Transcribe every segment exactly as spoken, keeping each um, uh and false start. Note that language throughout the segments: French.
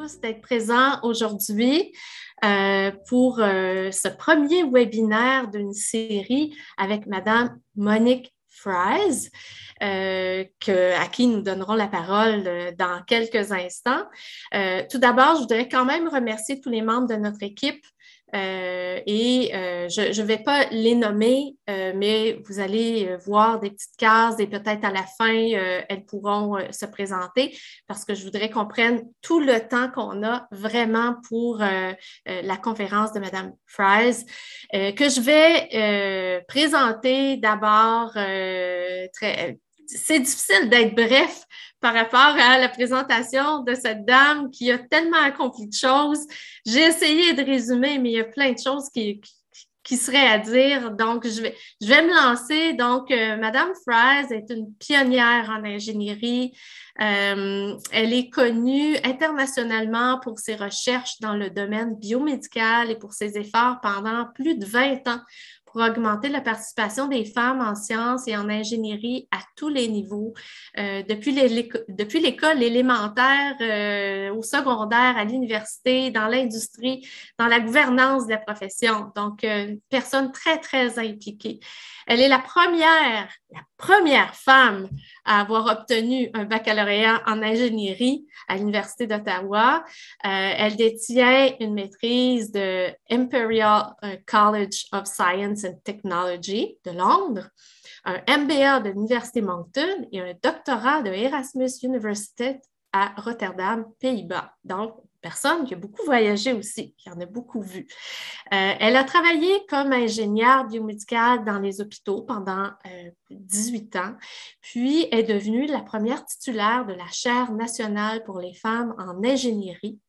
tous d'être présents aujourd'hui euh, pour euh, ce premier webinaire d'une série avec Madame Monique Fries, euh, que, à qui nous donnerons la parole euh, dans quelques instants. Euh, tout d'abord, je voudrais quand même remercier tous les membres de notre équipe. Euh, et euh, je ne vais pas les nommer, euh, mais vous allez voir des petites cases et peut-être à la fin, euh, elles pourront euh, se présenter parce que je voudrais qu'on prenne tout le temps qu'on a vraiment pour euh, euh, la conférence de Madame Fries, euh, que je vais euh, présenter d'abord euh, très... C'est difficile d'être bref par rapport à la présentation de cette dame qui a tellement accompli de choses. J'ai essayé de résumer, mais il y a plein de choses qui, qui, qui seraient à dire. Donc, je vais, je vais me lancer. Donc, euh, Madame Fries est une pionnière en ingénierie. Euh, elle est connue internationalement pour ses recherches dans le domaine biomédical et pour ses efforts pendant plus de vingt ans pour augmenter la participation des femmes en sciences et en ingénierie à tous les niveaux, euh, depuis l'école élémentaire, euh, au secondaire, à l'université, dans l'industrie, dans la gouvernance de la profession. Donc, euh, une personne très, très impliquée. Elle est la première, la première femme à avoir obtenu un baccalauréat en ingénierie à l'Université d'Ottawa. Euh, elle détient une maîtrise de Imperial College of Science and Technology de Londres, un M B A de l'Université Moncton et un doctorat de Erasmus University à Rotterdam, Pays-Bas. Donc, personne qui a beaucoup voyagé aussi, qui en a beaucoup vu. Euh, elle a travaillé comme ingénieure biomédicale dans les hôpitaux pendant euh, dix-huit ans, puis est devenue la première titulaire de la chaire nationale pour les femmes en ingénierie,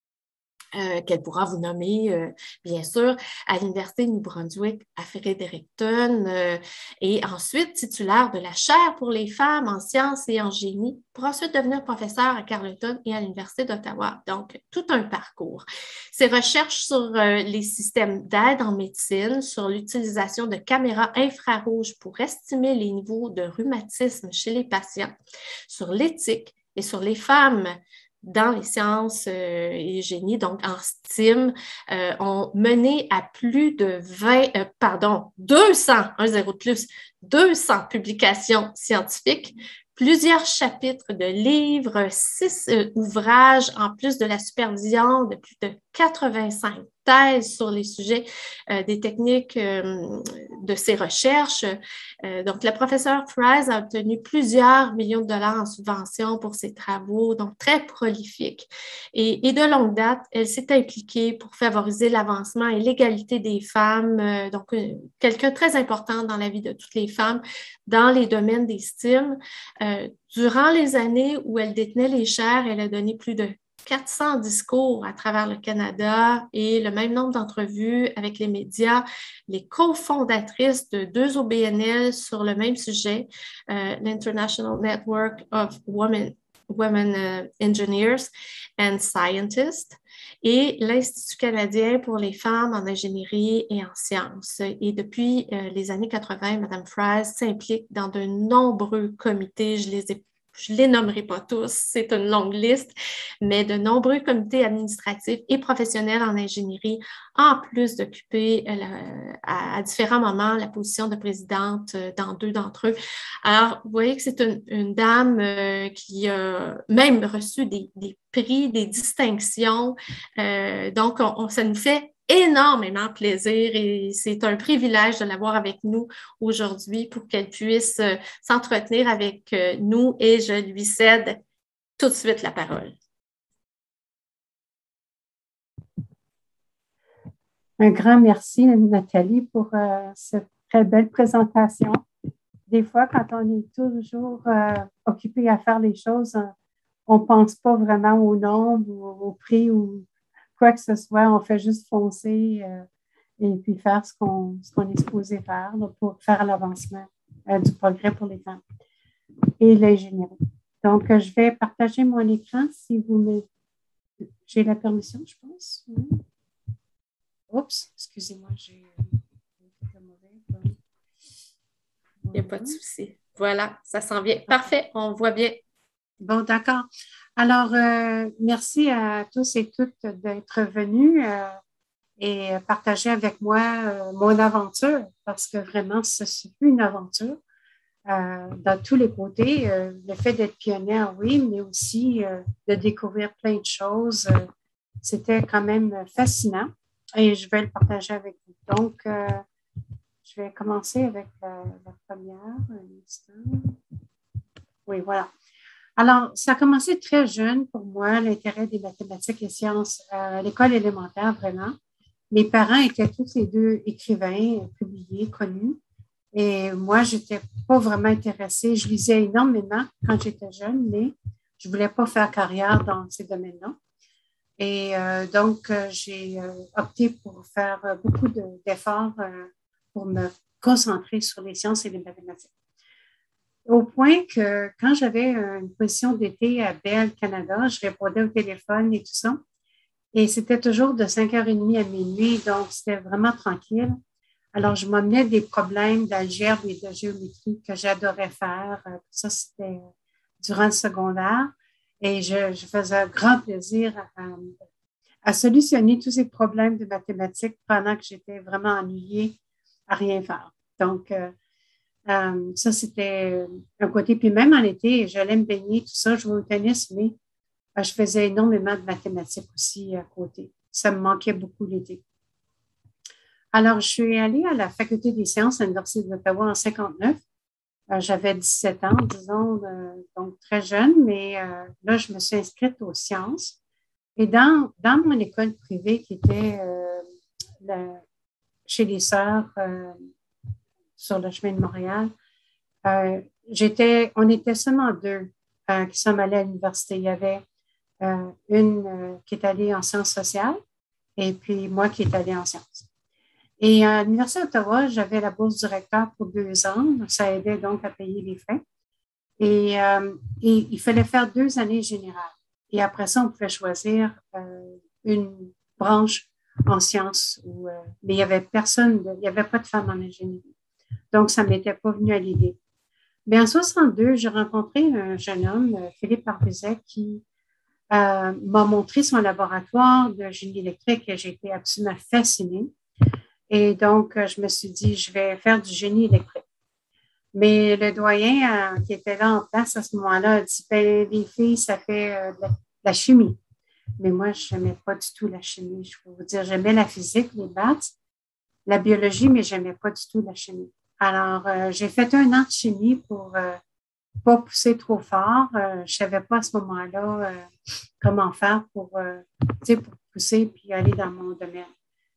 Euh, qu'elle pourra vous nommer, euh, bien sûr, à l'Université de New Brunswick à Fredericton, euh, et ensuite titulaire de la chaire pour les femmes en sciences et en génie, pour ensuite devenir professeure à Carleton et à l'Université d'Ottawa. Donc, tout un parcours. Ses recherches sur euh, les systèmes d'aide en médecine, sur l'utilisation de caméras infrarouges pour estimer les niveaux de rhumatisme chez les patients, sur l'éthique et sur les femmes dans les sciences euh, et génie, donc en STEAM, euh, ont mené à plus de vingt, euh, pardon, deux cents, un zéro de plus, deux cents publications scientifiques, plusieurs chapitres de livres, six euh, ouvrages, en plus de la supervision de plus de quatre-vingt-cinq thèses sur les sujets euh, des techniques euh, de ses recherches. Euh, donc, la professeure Fries a obtenu plusieurs millions de dollars en subventions pour ses travaux, donc très prolifique. Et, et de longue date, elle s'est impliquée pour favoriser l'avancement et l'égalité des femmes, euh, donc euh, quelqu'un de très important dans la vie de toutes les femmes dans les domaines des STEAM. Euh, durant les années où elle détenait les chaires, elle a donné plus de quatre cents discours à travers le Canada et le même nombre d'entrevues avec les médias, les cofondatrices de deux O B N L sur le même sujet, euh, l'International Network of Women, Women uh, Engineers and Scientists, et l'Institut canadien pour les femmes en ingénierie et en sciences. Et depuis euh, les années quatre-vingt, Mme Fries s'implique dans de nombreux comités. Je les ai Je ne les nommerai pas tous, c'est une longue liste, mais de nombreux comités administratifs et professionnels en ingénierie, en plus d'occuper euh, à, à différents moments la position de présidente dans deux d'entre eux. Alors, vous voyez que c'est une, une dame euh, qui a même reçu des, des prix, des distinctions. Euh, donc, on, on, ça nous fait énormément plaisir et c'est un privilège de l'avoir avec nous aujourd'hui pour qu'elle puisse euh, s'entretenir avec euh, nous et je lui cède tout de suite la parole. Un grand merci, Nathalie, pour euh, cette très belle présentation. Des fois, quand on est toujours euh, occupé à faire les choses, on ne pense pas vraiment au nombre ou au prix ou quoi que ce soit. On fait juste foncer euh, et puis faire ce qu'on ce qu'on est supposé faire là, pour faire l'avancement euh, du progrès pour les femmes et l'ingénierie. Donc, euh, je vais partager mon écran si vous me... J'ai la permission, je pense. Oui. Oups, excusez-moi, j'ai le mauvais. Il n'y a pas de souci. Voilà, ça s'en vient. Parfait, on voit bien. Bon, d'accord. Alors, euh, merci à tous et toutes d'être venus euh, et partager avec moi euh, mon aventure, parce que vraiment, ce fut une aventure euh, dans tous les côtés. Euh, le fait d'être pionnière, oui, mais aussi euh, de découvrir plein de choses. Euh, c'était quand même fascinant et je vais le partager avec vous. Donc, euh, je vais commencer avec la, la première. Un instant. Oui, voilà. Alors, ça a commencé très jeune pour moi, l'intérêt des mathématiques et sciences euh, à l'école élémentaire, vraiment. Mes parents étaient tous les deux écrivains, publiés, connus. Et moi, je n'étais pas vraiment intéressée. Je lisais énormément quand j'étais jeune, mais je ne voulais pas faire carrière dans ces domaines-là. Et euh, donc, euh, j'ai euh, opté pour faire euh, beaucoup d'efforts euh, pour me concentrer sur les sciences et les mathématiques. Au point que quand j'avais une position d'été à Bell, Canada, je répondais au téléphone et tout ça. Et c'était toujours de cinq heures trente à minuit, donc c'était vraiment tranquille. Alors, je m'emmenais des problèmes d'algèbre et de géométrie que j'adorais faire. Ça, c'était durant le secondaire. Et je, je faisais un grand plaisir à, à solutionner tous ces problèmes de mathématiques pendant que j'étais vraiment ennuyée à rien faire. Donc, euh, euh, ça, c'était un côté. Puis même en été, j'allais me baigner, tout ça, je jouais au tennis, mais euh, je faisais énormément de mathématiques aussi à côté. Ça me manquait beaucoup l'été. Alors, je suis allée à la Faculté des sciences à l'Université d'Ottawa en cinquante-neuf. Euh, j'avais dix-sept ans, disons, euh, donc très jeune, mais euh, là, je me suis inscrite aux sciences. Et dans, dans mon école privée qui était euh, la, chez les Sœurs euh, sur le chemin de Montréal, euh, j'étais, on était seulement deux euh, qui sommes allés à l'université. Il y avait euh, une euh, qui est allée en sciences sociales et puis moi qui est allée en sciences. Et à l'Université d'Ottawa, j'avais la bourse du recteur pour deux ans. Ça aidait donc à payer les frais. Et, euh, et il fallait faire deux années générales. Et après ça, on pouvait choisir euh, une branche en sciences. Où, euh, mais il n'y avait personne, de, il n'y avait pas de femmes en ingénierie. Donc, ça ne m'était pas venu à l'idée. Mais en soixante-deux, j'ai rencontré un jeune homme, Philippe Arbuzet, qui euh, m'a montré son laboratoire de génie électrique et j'ai été absolument fascinée. Et donc, je me suis dit, je vais faire du génie électrique. Mais le doyen euh, qui était là en place à ce moment-là a dit, ben, les filles, ça fait euh, de, la, de la chimie. Mais moi, je n'aimais pas du tout la chimie. Je peux vous dire, j'aimais la physique, les maths, la biologie, mais je n'aimais pas du tout la chimie. Alors, euh, j'ai fait un an de chimie pour euh, pas pousser trop fort. Euh, je ne savais pas à ce moment-là euh, comment faire pour, euh, pour pousser puis aller dans mon domaine.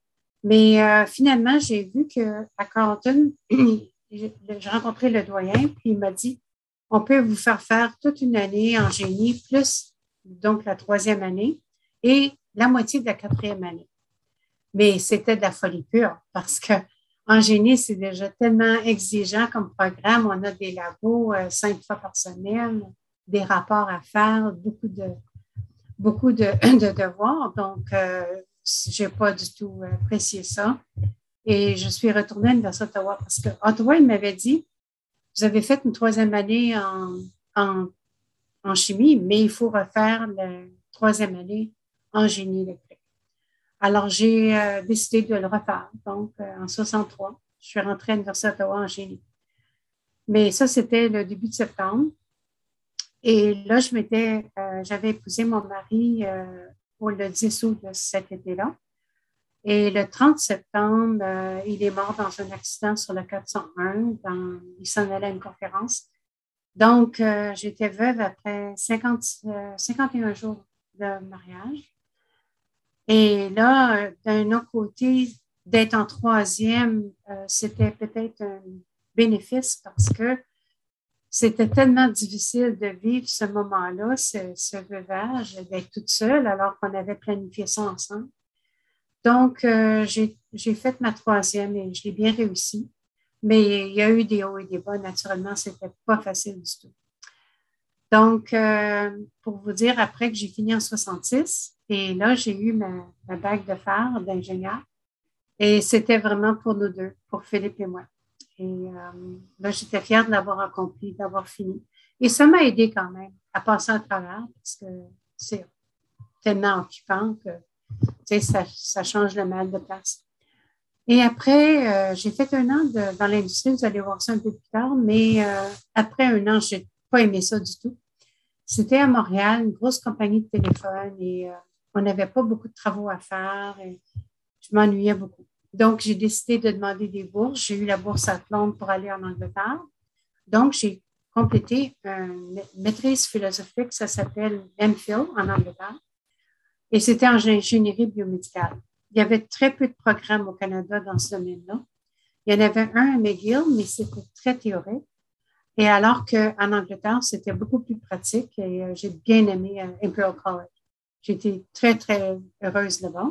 Mais euh, finalement, j'ai vu qu'à Carleton, j'ai rencontré le doyen, puis il m'a dit, on peut vous faire faire toute une année en génie, plus donc la troisième année et la moitié de la quatrième année. Mais c'était de la folie pure parce que en génie, c'est déjà tellement exigeant comme programme. On a des labos euh, cinq fois par semaine, des rapports à faire, beaucoup de, beaucoup de, de devoirs. Donc, euh, j'ai pas du tout apprécié ça. Et je suis retournée à l'Université d'Ottawa parce que Ottawa, il m'avait dit, vous avez fait une troisième année en, en, en chimie, mais il faut refaire la troisième année en génie électrique. Alors, j'ai euh, décidé de le refaire. Donc, euh, en soixante-trois, je suis rentrée à l'Université d'Ottawa en génie. Mais ça, c'était le début de septembre. Et là, je m'étais, euh, j'avais épousé mon mari euh, pour le dix août de cet été-là. Et le trente septembre, euh, il est mort dans un accident sur le quatre cent un. Dans, il s'en allait à une conférence. Donc, euh, j'étais veuve après cinquante, euh, cinquante et un jours de mariage. Et là, d'un autre côté, d'être en troisième, euh, c'était peut-être un bénéfice parce que c'était tellement difficile de vivre ce moment-là, ce, ce veuvage, d'être toute seule alors qu'on avait planifié ça ensemble. Donc, euh, j'ai, j'ai fait ma troisième et je l'ai bien réussi. Mais il y a eu des hauts et des bas. Naturellement, c'était pas facile du tout. Donc, euh, pour vous dire, après que j'ai fini en soixante-six, et là, j'ai eu ma, ma bague de fer d'ingénieur. Et c'était vraiment pour nous deux, pour Philippe et moi. Et euh, là, j'étais fière de l'avoir accompli, d'avoir fini. Et ça m'a aidé quand même à passer à travers parce que c'est tellement occupant que ça, ça change le mal de place. Et après, euh, j'ai fait un an de, dans l'industrie, vous allez voir ça un peu plus tard, mais euh, après un an, j'ai pas aimé ça du tout. C'était à Montréal, une grosse compagnie de téléphone et euh, on n'avait pas beaucoup de travaux à faire et je m'ennuyais beaucoup. Donc, j'ai décidé de demander des bourses. J'ai eu la bourse à Londres pour aller en Angleterre. Donc, j'ai complété une maîtrise philosophique, ça s'appelle M Phil en Angleterre. Et c'était en ingénierie biomédicale. Il y avait très peu de programmes au Canada dans ce domaine-là. Il y en avait un à McGill, mais c'était très théorique. Et alors qu'en Angleterre, c'était beaucoup plus pratique et euh, j'ai bien aimé euh, Imperial College. J'étais très, très heureuse là-bas.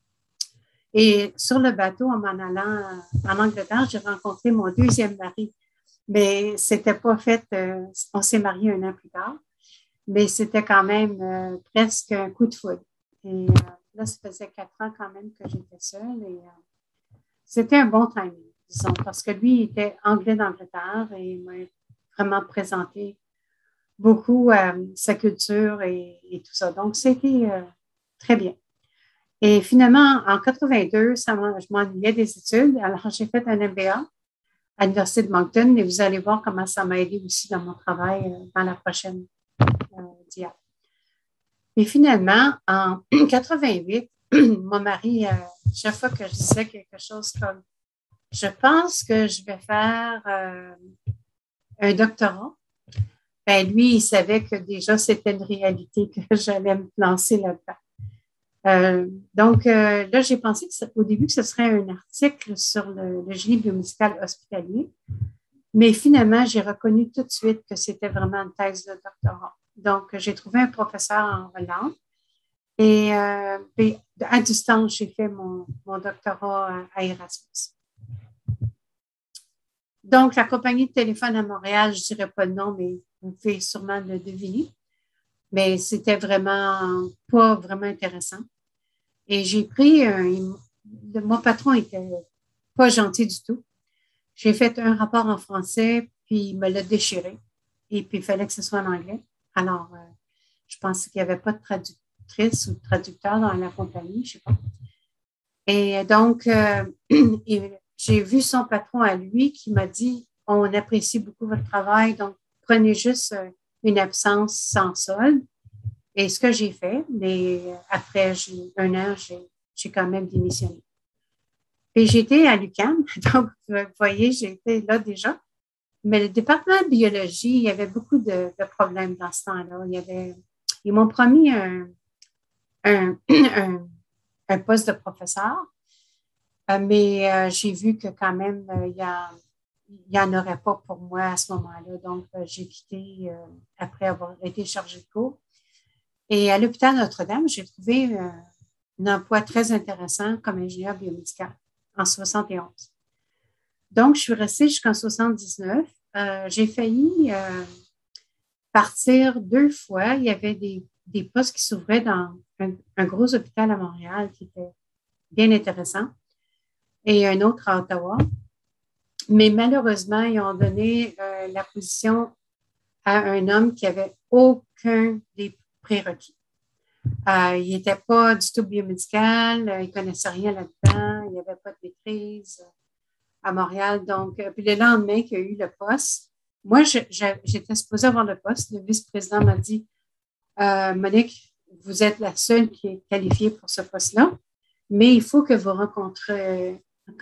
Et sur le bateau, en m'en allant en Angleterre, j'ai rencontré mon deuxième mari. Mais c'était pas fait, euh, on s'est mariés un an plus tard, mais c'était quand même euh, presque un coup de foudre. Et euh, là, ça faisait quatre ans quand même que j'étais seule et euh, c'était un bon timing, disons, parce que lui, il était anglais d'Angleterre et il m'a vraiment présenté beaucoup euh, sa culture et, et tout ça. Donc, c'était euh, très bien. Et finalement, en quatre-vingt-deux, ça je m'ennuyais des études. Alors, j'ai fait un M B A à l'Université de Moncton et vous allez voir comment ça m'a aidé aussi dans mon travail euh, dans la prochaine euh, diapo. Et finalement, en quatre-vingt-huit, mon mari, euh, chaque fois que je disais quelque chose comme « Je pense que je vais faire euh, un doctorat », ben lui, il savait que déjà, c'était une réalité que j'allais me lancer là-dedans. Euh, donc, euh, là, j'ai pensé que ça, au début que ce serait un article sur le, le génie biomédical hospitalier, mais finalement, j'ai reconnu tout de suite que c'était vraiment une thèse de doctorat. Donc, j'ai trouvé un professeur en Hollande et euh, à distance, j'ai fait mon, mon doctorat à Erasmus. Donc, la compagnie de téléphone à Montréal, je ne dirais pas le nom, mais vous pouvez sûrement le deviner. Mais c'était vraiment pas vraiment intéressant. Et j'ai pris, un, mon patron était pas gentil du tout. J'ai fait un rapport en français, puis il me l'a déchiré. Et puis, il fallait que ce soit en anglais. Alors, euh, je pense qu'il n'y avait pas de traductrice ou de traducteur dans la compagnie, je ne sais pas. Et donc, euh, j'ai vu son patron à lui qui m'a dit, on apprécie beaucoup votre travail, donc prenez juste une absence sans solde. Et ce que j'ai fait, mais après un an, j'ai quand même démissionné. Et j'étais à l'U Q A M, donc vous voyez, j'étais là déjà. Mais le département de biologie, il y avait beaucoup de, de problèmes dans ce temps-là. Il y avait, ils m'ont promis un, un, un, un poste de professeur, mais euh, j'ai vu que quand même, euh, il y a, il n'y en aurait pas pour moi à ce moment-là. Donc, euh, j'ai quitté euh, après avoir été chargée de cours. Et à l'hôpital Notre-Dame, j'ai trouvé euh, un emploi très intéressant comme ingénieur biomédical en soixante et onze. Donc, je suis restée jusqu'en soixante-dix-neuf. Euh, j'ai failli euh, partir deux fois. Il y avait des, des postes qui s'ouvraient dans un, un gros hôpital à Montréal qui était bien intéressant et un autre à Ottawa. Mais malheureusement, ils ont donné euh, la position à un homme qui avait aucun des prérequis. Euh, il n'était pas du tout biomédical, euh, il ne connaissait rien là-dedans, il n'y avait pas de maîtrise à Montréal. Donc, euh, puis le lendemain qu'il y a eu le poste, moi, je, je, j'étais supposée avoir le poste. Le vice-président m'a dit, euh, Monique, vous êtes la seule qui est qualifiée pour ce poste-là, mais il faut que vous rencontrez,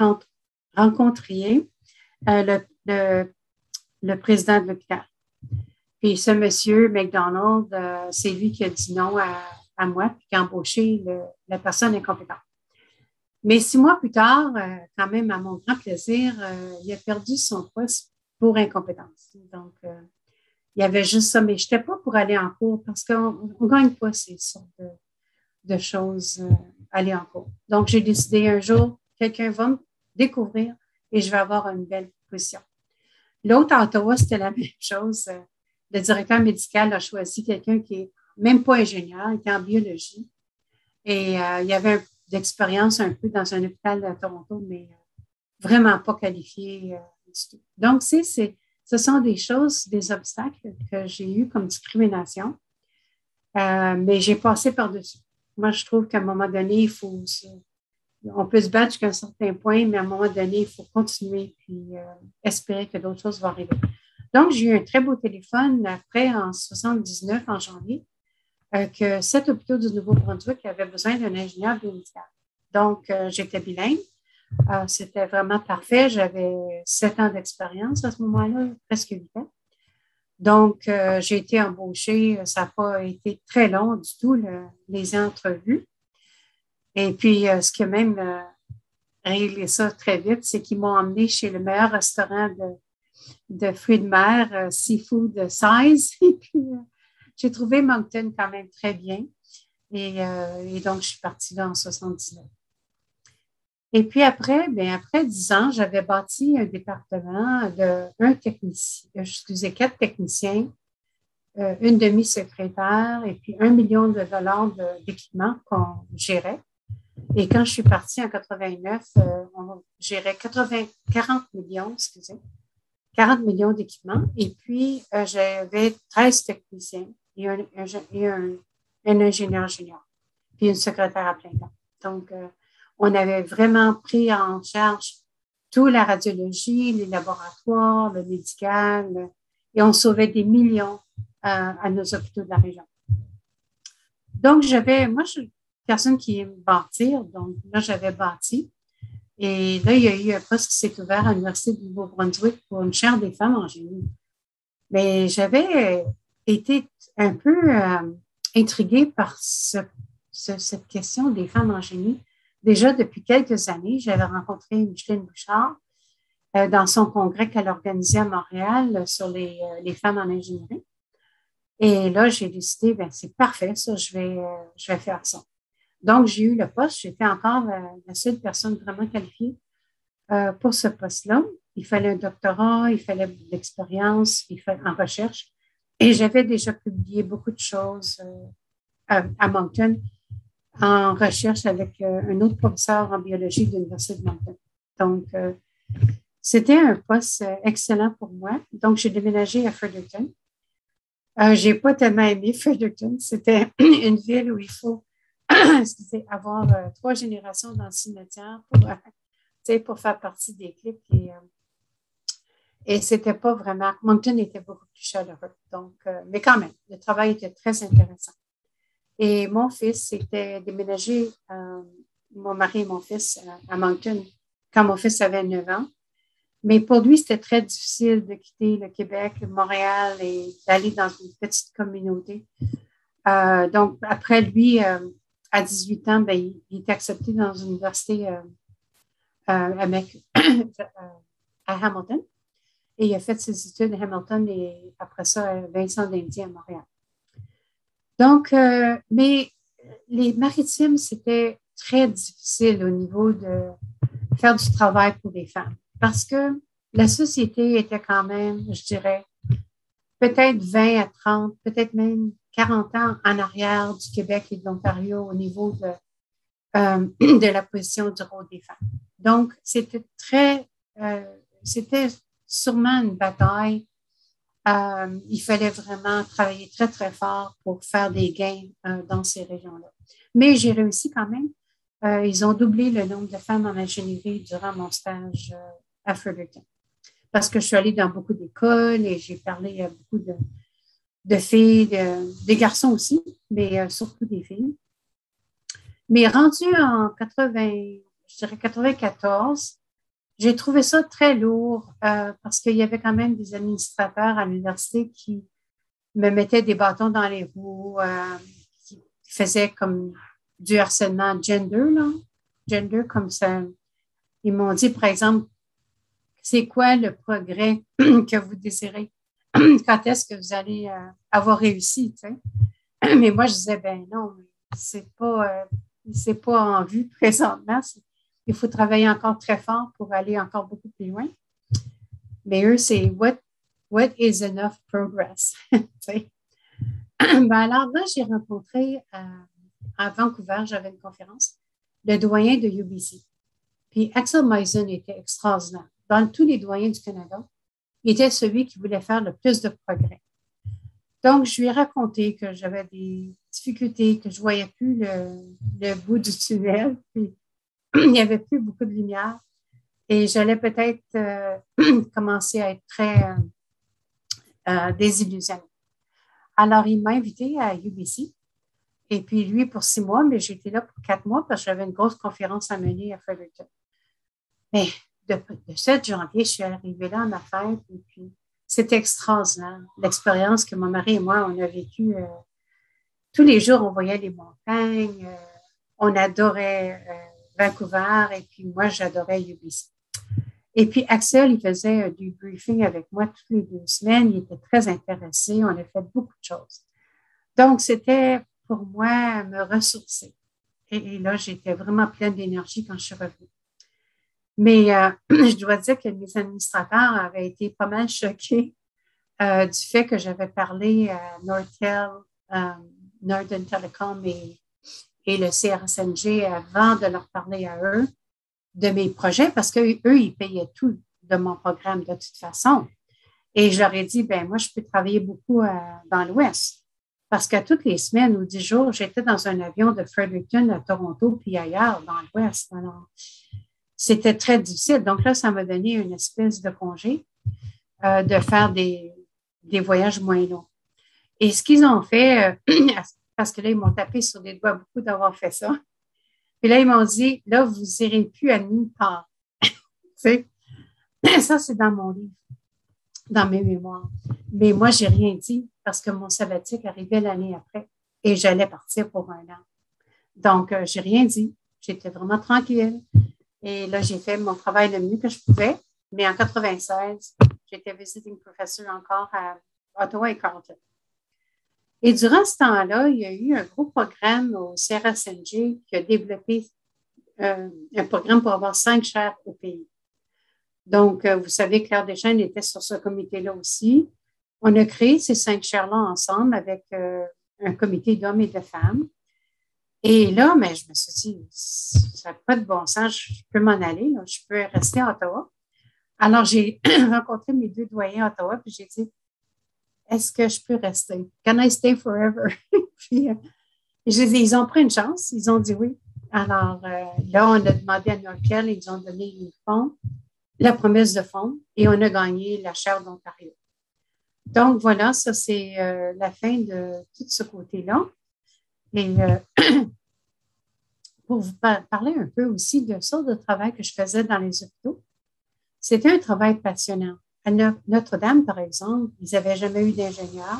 rencontriez euh, le, le, le président de l'hôpital. Puis ce monsieur McDonald, euh, c'est lui qui a dit non à, à moi, puis qui a embauché le, la personne incompétente. Mais six mois plus tard, euh, quand même, à mon grand plaisir, euh, il a perdu son poste pour incompétence. Donc, euh, il y avait juste ça, mais je n'étais pas pour aller en cours parce qu'on ne gagne pas ces sortes de, de choses, euh, aller en cours. Donc, j'ai décidé un jour, quelqu'un va me découvrir et je vais avoir une belle position. L'autre à Ottawa, c'était la même chose. Le directeur médical a choisi quelqu'un qui n'est même pas ingénieur, il était en biologie. Et euh, il y avait un, d'expérience un peu dans un hôpital à Toronto, mais euh, vraiment pas qualifié euh, du tout. Donc, c'est, c'est, ce sont des choses, des obstacles que j'ai eus comme discrimination, euh, mais j'ai passé par-dessus. Moi, je trouve qu'à un moment donné, il faut se, on peut se battre jusqu'à un certain point, mais à un moment donné, il faut continuer puis euh, espérer que d'autres choses vont arriver. Donc, j'ai eu un très beau téléphone après, en soixante-dix-neuf, en janvier, euh, que sept hôpitaux du Nouveau-Brunswick avaient besoin d'un ingénieur biomédical. Donc, euh, j'étais bilingue. Euh, c'était vraiment parfait. J'avais sept ans d'expérience à ce moment-là, presque huit ans. Donc, euh, j'ai été embauchée. Ça n'a pas été très long du tout, le, les entrevues. Et puis, euh, ce qui a même euh, réglé ça très vite, c'est qu'ils m'ont emmené chez le meilleur restaurant de, de fruits de mer, euh, Seafood Size. Et puis, euh, j'ai trouvé Moncton quand même très bien. Et, euh, et donc, je suis partie là en soixante-dix-neuf. Et puis après, bien après dix ans, j'avais bâti un département de un technicien, excusez, quatre techniciens, euh, une demi-secrétaire et puis un million de dollars de, d'équipement qu'on gérait. Et quand je suis partie en quatre-vingt-neuf, euh, on gérait quatre-vingts, quarante millions, excusez, quarante millions d'équipements. Et puis, euh, j'avais treize techniciens et un, un, et un, un ingénieur junior, puis une secrétaire à plein temps. Donc, euh, on avait vraiment pris en charge toute la radiologie, les laboratoires, le médical, le, et on sauvait des millions euh, à nos hôpitaux de la région. Donc, j'avais, moi, je suis une personne qui aime bâtir, donc là, j'avais bâti. Et là, il y a eu un poste qui s'est ouvert à l'Université du Nouveau-Brunswick pour une chaire des femmes en génie. Mais j'avais été un peu euh, intriguée par ce, ce, cette question des femmes en génie. Déjà, depuis quelques années, j'avais rencontré Micheline Bouchard euh, dans son congrès qu'elle organisait à Montréal sur les, euh, les femmes en ingénierie. Et là, j'ai décidé, ben c'est parfait, ça, je vais, euh, je vais faire ça. Donc, j'ai eu le poste. J'étais encore euh, la seule personne vraiment qualifiée euh, pour ce poste-là. Il fallait un doctorat, il fallait de l'expérience, il fallait en recherche. Et j'avais déjà publié beaucoup de choses euh, à, à Moncton en recherche avec euh, un autre professeur en biologie de l'Université de Moncton. Donc, euh, c'était un poste excellent pour moi. Donc, j'ai déménagé à Fredericton. Euh, j'ai pas tellement aimé Fredericton. C'était une ville où il faut excusez, avoir euh, trois générations dans le cimetière pour, euh, pour faire partie des clics. Et, euh, et c'était pas vraiment. Moncton était beaucoup plus chaleureux. Donc, euh, mais quand même, le travail était très intéressant. Et mon fils était déménagé, euh, mon mari et mon fils, à, à Moncton quand mon fils avait neuf ans. Mais pour lui, c'était très difficile de quitter le Québec, Montréal et d'aller dans une petite communauté. Euh, donc, après lui, euh, à dix-huit ans, ben, il, il était accepté dans une université euh, euh, à Hamilton. Et il a fait ses études à Hamilton et après ça, à Vincent d'Indy à Montréal. Donc, euh, mais les maritimes, c'était très difficile au niveau de faire du travail pour les femmes parce que la société était quand même, je dirais, peut-être vingt à trente, peut-être même quarante ans en arrière du Québec et de l'Ontario au niveau de, euh, de la position du rôle des femmes. Donc, c'était très, euh, c'était sûrement une bataille. Euh, il fallait vraiment travailler très, très fort pour faire des gains euh, dans ces régions-là. Mais j'ai réussi quand même. Euh, ils ont doublé le nombre de femmes en ingénierie durant mon stage euh, à Fredericton. Parce que je suis allée dans beaucoup d'écoles et j'ai parlé à beaucoup de, de filles, de, des garçons aussi, mais euh, surtout des filles. Mais rendu en quatre-vingts, je dirais quatre-vingt-quatorze, j'ai trouvé ça très lourd euh, parce qu'il y avait quand même des administrateurs à l'université qui me mettaient des bâtons dans les roues, euh, qui faisaient comme du harcèlement gender, là. Gender, comme ça. Ils m'ont dit, par exemple, c'est quoi le progrès que vous désirez? Quand est-ce que vous allez euh, avoir réussi? Tu sais? Mais moi, je disais, ben non, c'est pas, euh, c'est pas en vue présentement. Il faut travailler encore très fort pour aller encore beaucoup plus loin. Mais eux, c'est what, what is enough progress? Tu sais? Ben alors là, j'ai rencontré euh, à Vancouver, j'avais une conférence, le doyen de U B C. Puis Axel Meisen était extraordinaire. Dans tous les doyens du Canada, était celui qui voulait faire le plus de progrès. Donc, je lui ai raconté que j'avais des difficultés, que je ne voyais plus le, le bout du tunnel, puis il n'y avait plus beaucoup de lumière et j'allais peut-être euh, commencer à être très euh, euh, désillusionnée. Alors, il m'a invité à U B C et puis lui pour six mois, mais j'étais là pour quatre mois parce que j'avais une grosse conférence à mener à Fredericton. Mais de, de sept janvier, je suis arrivée là en affaires et puis c'était extraordinaire. L'expérience que mon mari et moi, on a vécue. Euh, tous les jours, on voyait les montagnes, euh, on adorait euh, Vancouver et puis moi, j'adorais U B C. Et puis Axel, il faisait euh, du briefing avec moi toutes les deux semaines. Il était très intéressé. On a fait beaucoup de choses. Donc, c'était pour moi me ressourcer. Et, et là, j'étais vraiment pleine d'énergie quand je suis revenue. Mais euh, je dois dire que mes administrateurs avaient été pas mal choqués euh, du fait que j'avais parlé à Nortel, euh, Northern Telecom et, et le C R S N G avant de leur parler à eux de mes projets parce qu'eux, ils payaient tout de mon programme de toute façon. Et je leur ai dit, ben moi, je peux travailler beaucoup à, dans l'Ouest parce qu'à toutes les semaines ou dix jours, j'étais dans un avion de Fredericton à Toronto puis ailleurs dans l'Ouest. Alors, c'était très difficile. Donc là, ça m'a donné une espèce de congé euh, de faire des, des voyages moins longs. Et ce qu'ils ont fait, euh, parce que là, ils m'ont tapé sur les doigts beaucoup d'avoir fait ça. Puis là, ils m'ont dit, là, vous n'irez plus à nulle part. Tu sais, ça, c'est dans mon livre, dans mes mémoires. Mais moi, j'ai rien dit parce que mon sabbatique arrivait l'année après et j'allais partir pour un an. Donc, euh, j'ai rien dit. J'étais vraiment tranquille. Et là, j'ai fait mon travail le mieux que je pouvais. Mais en quatre-vingt-seize, j'étais visiting professor encore à Ottawa et Carleton. Et durant ce temps-là, il y a eu un gros programme au C R S N G qui a développé euh, un programme pour avoir cinq chaires au pays. Donc, euh, vous savez, Claire Deschaines était sur ce comité-là aussi. On a créé ces cinq chaires-là ensemble avec euh, un comité d'hommes et de femmes. Et là, mais je me suis dit, ça n'a pas de bon sens, je peux m'en aller, là, je peux rester à Ottawa. Alors, j'ai rencontré mes deux doyens à Ottawa, puis j'ai dit, est-ce que je peux rester? Can I stay forever? Puis, euh, j'ai dit, ils ont pris une chance, ils ont dit oui. Alors, euh, là, on a demandé à Nortel, ils ont donné les fonds, la promesse de fonds, et on a gagné la chaire d'Ontario. Donc, voilà, ça, c'est euh, la fin de tout ce côté-là. Et euh, pour vous par- parler un peu aussi de sorte de travail que je faisais dans les hôpitaux, c'était un travail passionnant. À Notre-Dame, par exemple, ils n'avaient jamais eu d'ingénieur.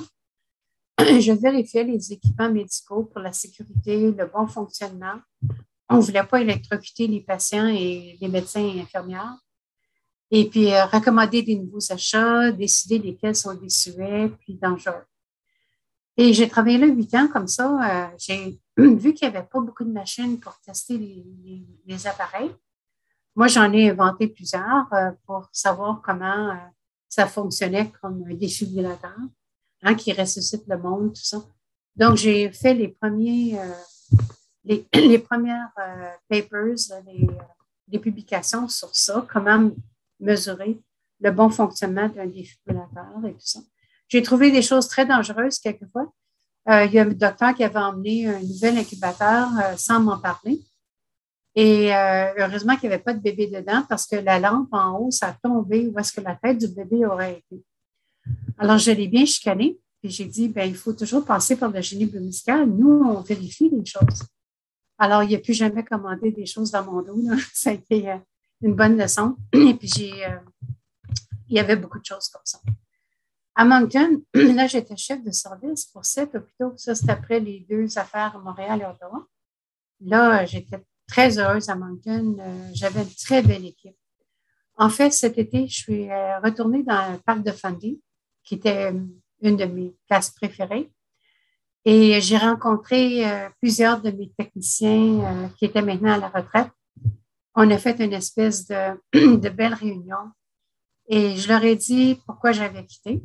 Je vérifiais les équipements médicaux pour la sécurité, le bon fonctionnement. On ne voulait pas électrocuter les patients et les médecins et infirmières. Et puis, euh, recommander des nouveaux achats, décider lesquels sont désuets puis dangereux. Et j'ai travaillé là huit ans comme ça. Euh, j'ai vu qu'il n'y avait pas beaucoup de machines pour tester les, les, les appareils. Moi, j'en ai inventé plusieurs euh, pour savoir comment euh, ça fonctionnait comme un défibrillateur, hein, qui ressuscite le monde, tout ça. Donc, j'ai fait les premiers, euh, les, les premières euh, papers, les, euh, les publications sur ça, comment mesurer le bon fonctionnement d'un défibrillateur et tout ça. J'ai trouvé des choses très dangereuses quelquefois. Euh, il y a un docteur qui avait emmené un nouvel incubateur euh, sans m'en parler. Et euh, heureusement qu'il n'y avait pas de bébé dedans parce que la lampe en haut, ça a tombé où est-ce que la tête du bébé aurait été. Alors, je l'ai bien chicané. Puis j'ai dit, ben il faut toujours passer par le génie biomédical. Nous, on vérifie les choses. Alors, il n'a plus jamais commandé des choses dans mon dos, là. Ça a été euh, une bonne leçon. Et puis, j'ai, euh, il y avait beaucoup de choses comme ça. À Moncton, là, j'étais chef de service pour sept hôpitaux. Ça, c'est après les deux affaires à Montréal et Ottawa. Là, j'étais très heureuse à Moncton. Euh, j'avais une très belle équipe. En fait, cet été, je suis euh, retournée dans le parc de Fundy, qui était une de mes places préférées. Et j'ai rencontré euh, plusieurs de mes techniciens euh, qui étaient maintenant à la retraite. On a fait une espèce de, de belle réunion. Et je leur ai dit pourquoi j'avais quitté.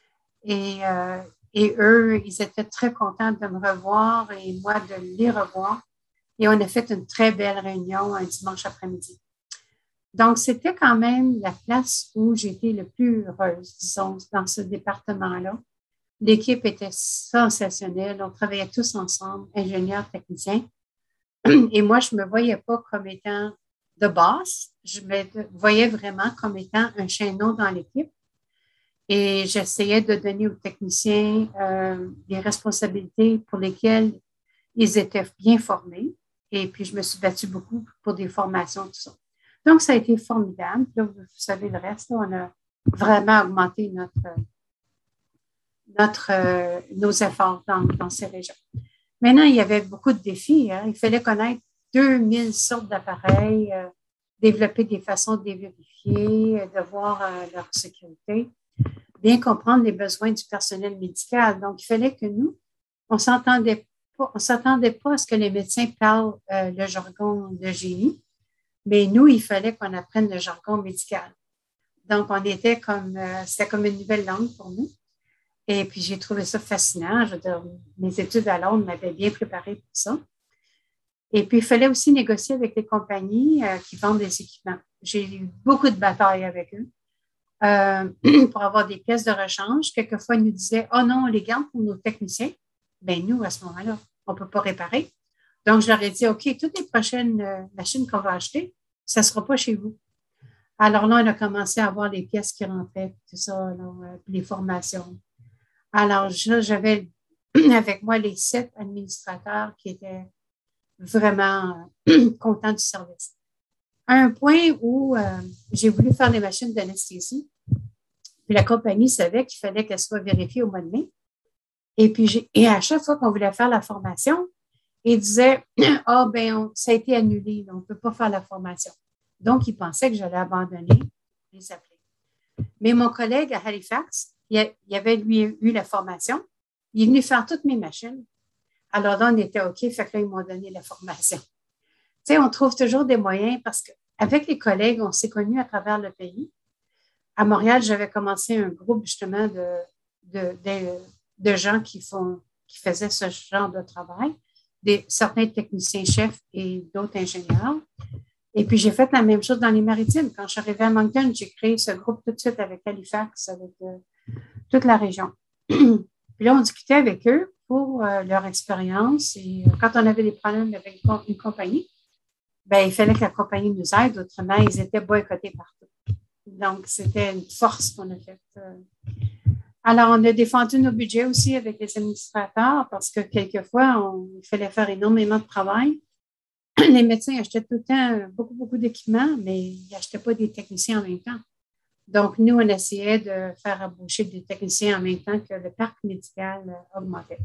Et, euh, et eux, ils étaient très contents de me revoir et moi de les revoir. Et on a fait une très belle réunion un dimanche après-midi. Donc, c'était quand même la place où j'étais le plus heureuse, disons, dans ce département-là. L'équipe était sensationnelle. On travaillait tous ensemble, ingénieurs, techniciens. Et moi, je ne me voyais pas comme étant de boss. Je me voyais vraiment comme étant un chaînon dans l'équipe. Et j'essayais de donner aux techniciens euh, des responsabilités pour lesquelles ils étaient bien formés. Et puis, je me suis battue beaucoup pour des formations, tout ça. Donc, ça a été formidable. Là, vous savez le reste, là, on a vraiment augmenté notre, notre, euh, nos efforts dans, dans ces régions. Maintenant, il y avait beaucoup de défis. Hein. Il fallait connaître deux mille sortes d'appareils, euh, développer des façons de les vérifier, de voir euh, leur sécurité, bien comprendre les besoins du personnel médical. Donc, il fallait que nous, on s'entendait pas, on s'attendait pas à ce que les médecins parlent euh, le jargon de génie, mais nous, il fallait qu'on apprenne le jargon médical. Donc, on était comme, euh, c'était comme une nouvelle langue pour nous. Et puis, j'ai trouvé ça fascinant. Je veux dire, mes études à Londres m'avaient bien préparé pour ça. Et puis, il fallait aussi négocier avec les compagnies euh, qui vendent des équipements. J'ai eu beaucoup de batailles avec eux euh, pour avoir des pièces de rechange. Quelquefois, ils nous disaient « Oh non, on les garde pour nos techniciens. » Bien, nous, à ce moment-là, on ne peut pas réparer. Donc, je leur ai dit « OK, toutes les prochaines euh, machines qu'on va acheter, ça ne sera pas chez vous. » Alors là, on a commencé à avoir les pièces qui rentraient, tout ça, là, les formations. Alors, j'avais avec moi les sept administrateurs qui étaient vraiment contents du service. À un point où euh, j'ai voulu faire des machines d'anesthésie, puis la compagnie savait qu'il fallait qu'elles soient vérifiées au mois de mai. Et puis, j'ai, et à chaque fois qu'on voulait faire la formation, ils disaient « Ah, oh, ben, on, ça a été annulé, on ne peut pas faire la formation. » Donc, ils pensaient que j'allais abandonner les appeler. Mais mon collègue à Halifax, il avait lui eu la formation. Il est venu faire toutes mes machines. Alors là, on était OK, fait que là, ils m'ont donné la formation. Tu sais, on trouve toujours des moyens parce qu'avec les collègues, on s'est connus à travers le pays. À Montréal, j'avais commencé un groupe justement de, de, de, de gens qui, font, qui faisaient ce genre de travail, des, certains techniciens chefs et d'autres ingénieurs. Et puis, j'ai fait la même chose dans les maritimes. Quand je suis arrivée à Moncton, j'ai créé ce groupe tout de suite avec Halifax, avec euh, toute la région. Puis là, on discutait avec eux pour euh, leur expérience. Et euh, quand on avait des problèmes avec une, une compagnie, ben, il fallait que la compagnie nous aide. Autrement, ils étaient boycottés partout. Donc, c'était une force qu'on a faite. Alors, on a défendu nos budgets aussi avec les administrateurs parce que quelquefois, on, il fallait faire énormément de travail. Les médecins achetaient tout le temps beaucoup, beaucoup d'équipements, mais ils n'achetaient pas des techniciens en même temps. Donc, nous, on essayait de faire embaucher des techniciens en même temps que le parc médical augmentait.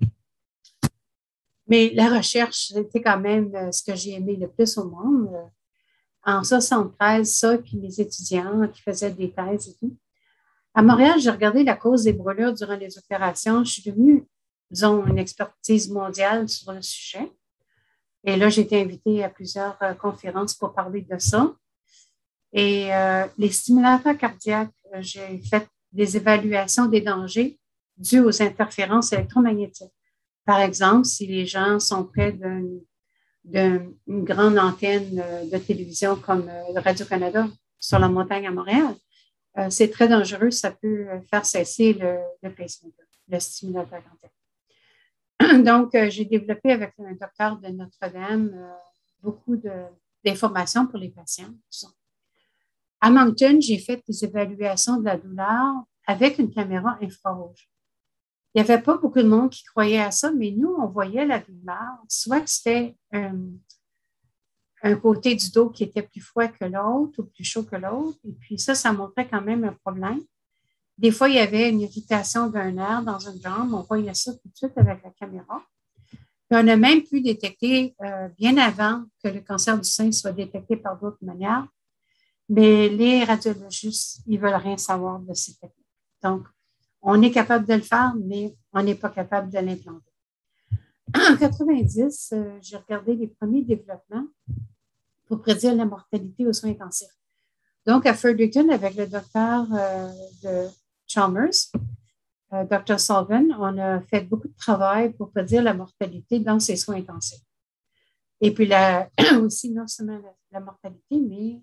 Mais la recherche, c'était quand même ce que j'ai aimé le plus au monde. En soixante-treize, ça, puis mes étudiants qui faisaient des thèses et tout. À Montréal, j'ai regardé la cause des brûlures durant les opérations. Je suis devenue, disons, une expertise mondiale sur le sujet. Et là, j'ai été invitée à plusieurs euh, conférences pour parler de ça. Et euh, les stimulateurs cardiaques, euh, j'ai fait des évaluations des dangers dus aux interférences électromagnétiques. Par exemple, si les gens sont près d'une, d'une grande antenne de télévision comme euh, Radio-Canada sur la montagne à Montréal, euh, c'est très dangereux, ça peut faire cesser le, le pacemaker, le stimulateur cardiaque. Donc, euh, j'ai développé avec un docteur de Notre-Dame euh, beaucoup de, d'informations pour les patients. À Moncton, j'ai fait des évaluations de la douleur avec une caméra infrarouge. Il n'y avait pas beaucoup de monde qui croyait à ça, mais nous, on voyait la douleur. Soit que c'était un, un côté du dos qui était plus froid que l'autre ou plus chaud que l'autre. Et puis ça, ça montrait quand même un problème. Des fois, il y avait une irritation d'un nerf dans une jambe. On voyait ça tout de suite avec la caméra. Puis on a même pu détecter euh, bien avant que le cancer du sein soit détecté par d'autres manières. Mais les radiologistes, ils ne veulent rien savoir de ces techniques. Donc, on est capable de le faire, mais on n'est pas capable de l'implanter. En quatre-vingt-dix, euh, j'ai regardé les premiers développements pour prédire la mortalité aux soins intensifs. Donc, à Fredericton, avec le docteur euh, de Chalmers, euh, docteur Sullivan, on a fait beaucoup de travail pour prédire la mortalité dans ces soins intensifs. Et puis, la, aussi, non seulement la, la mortalité, mais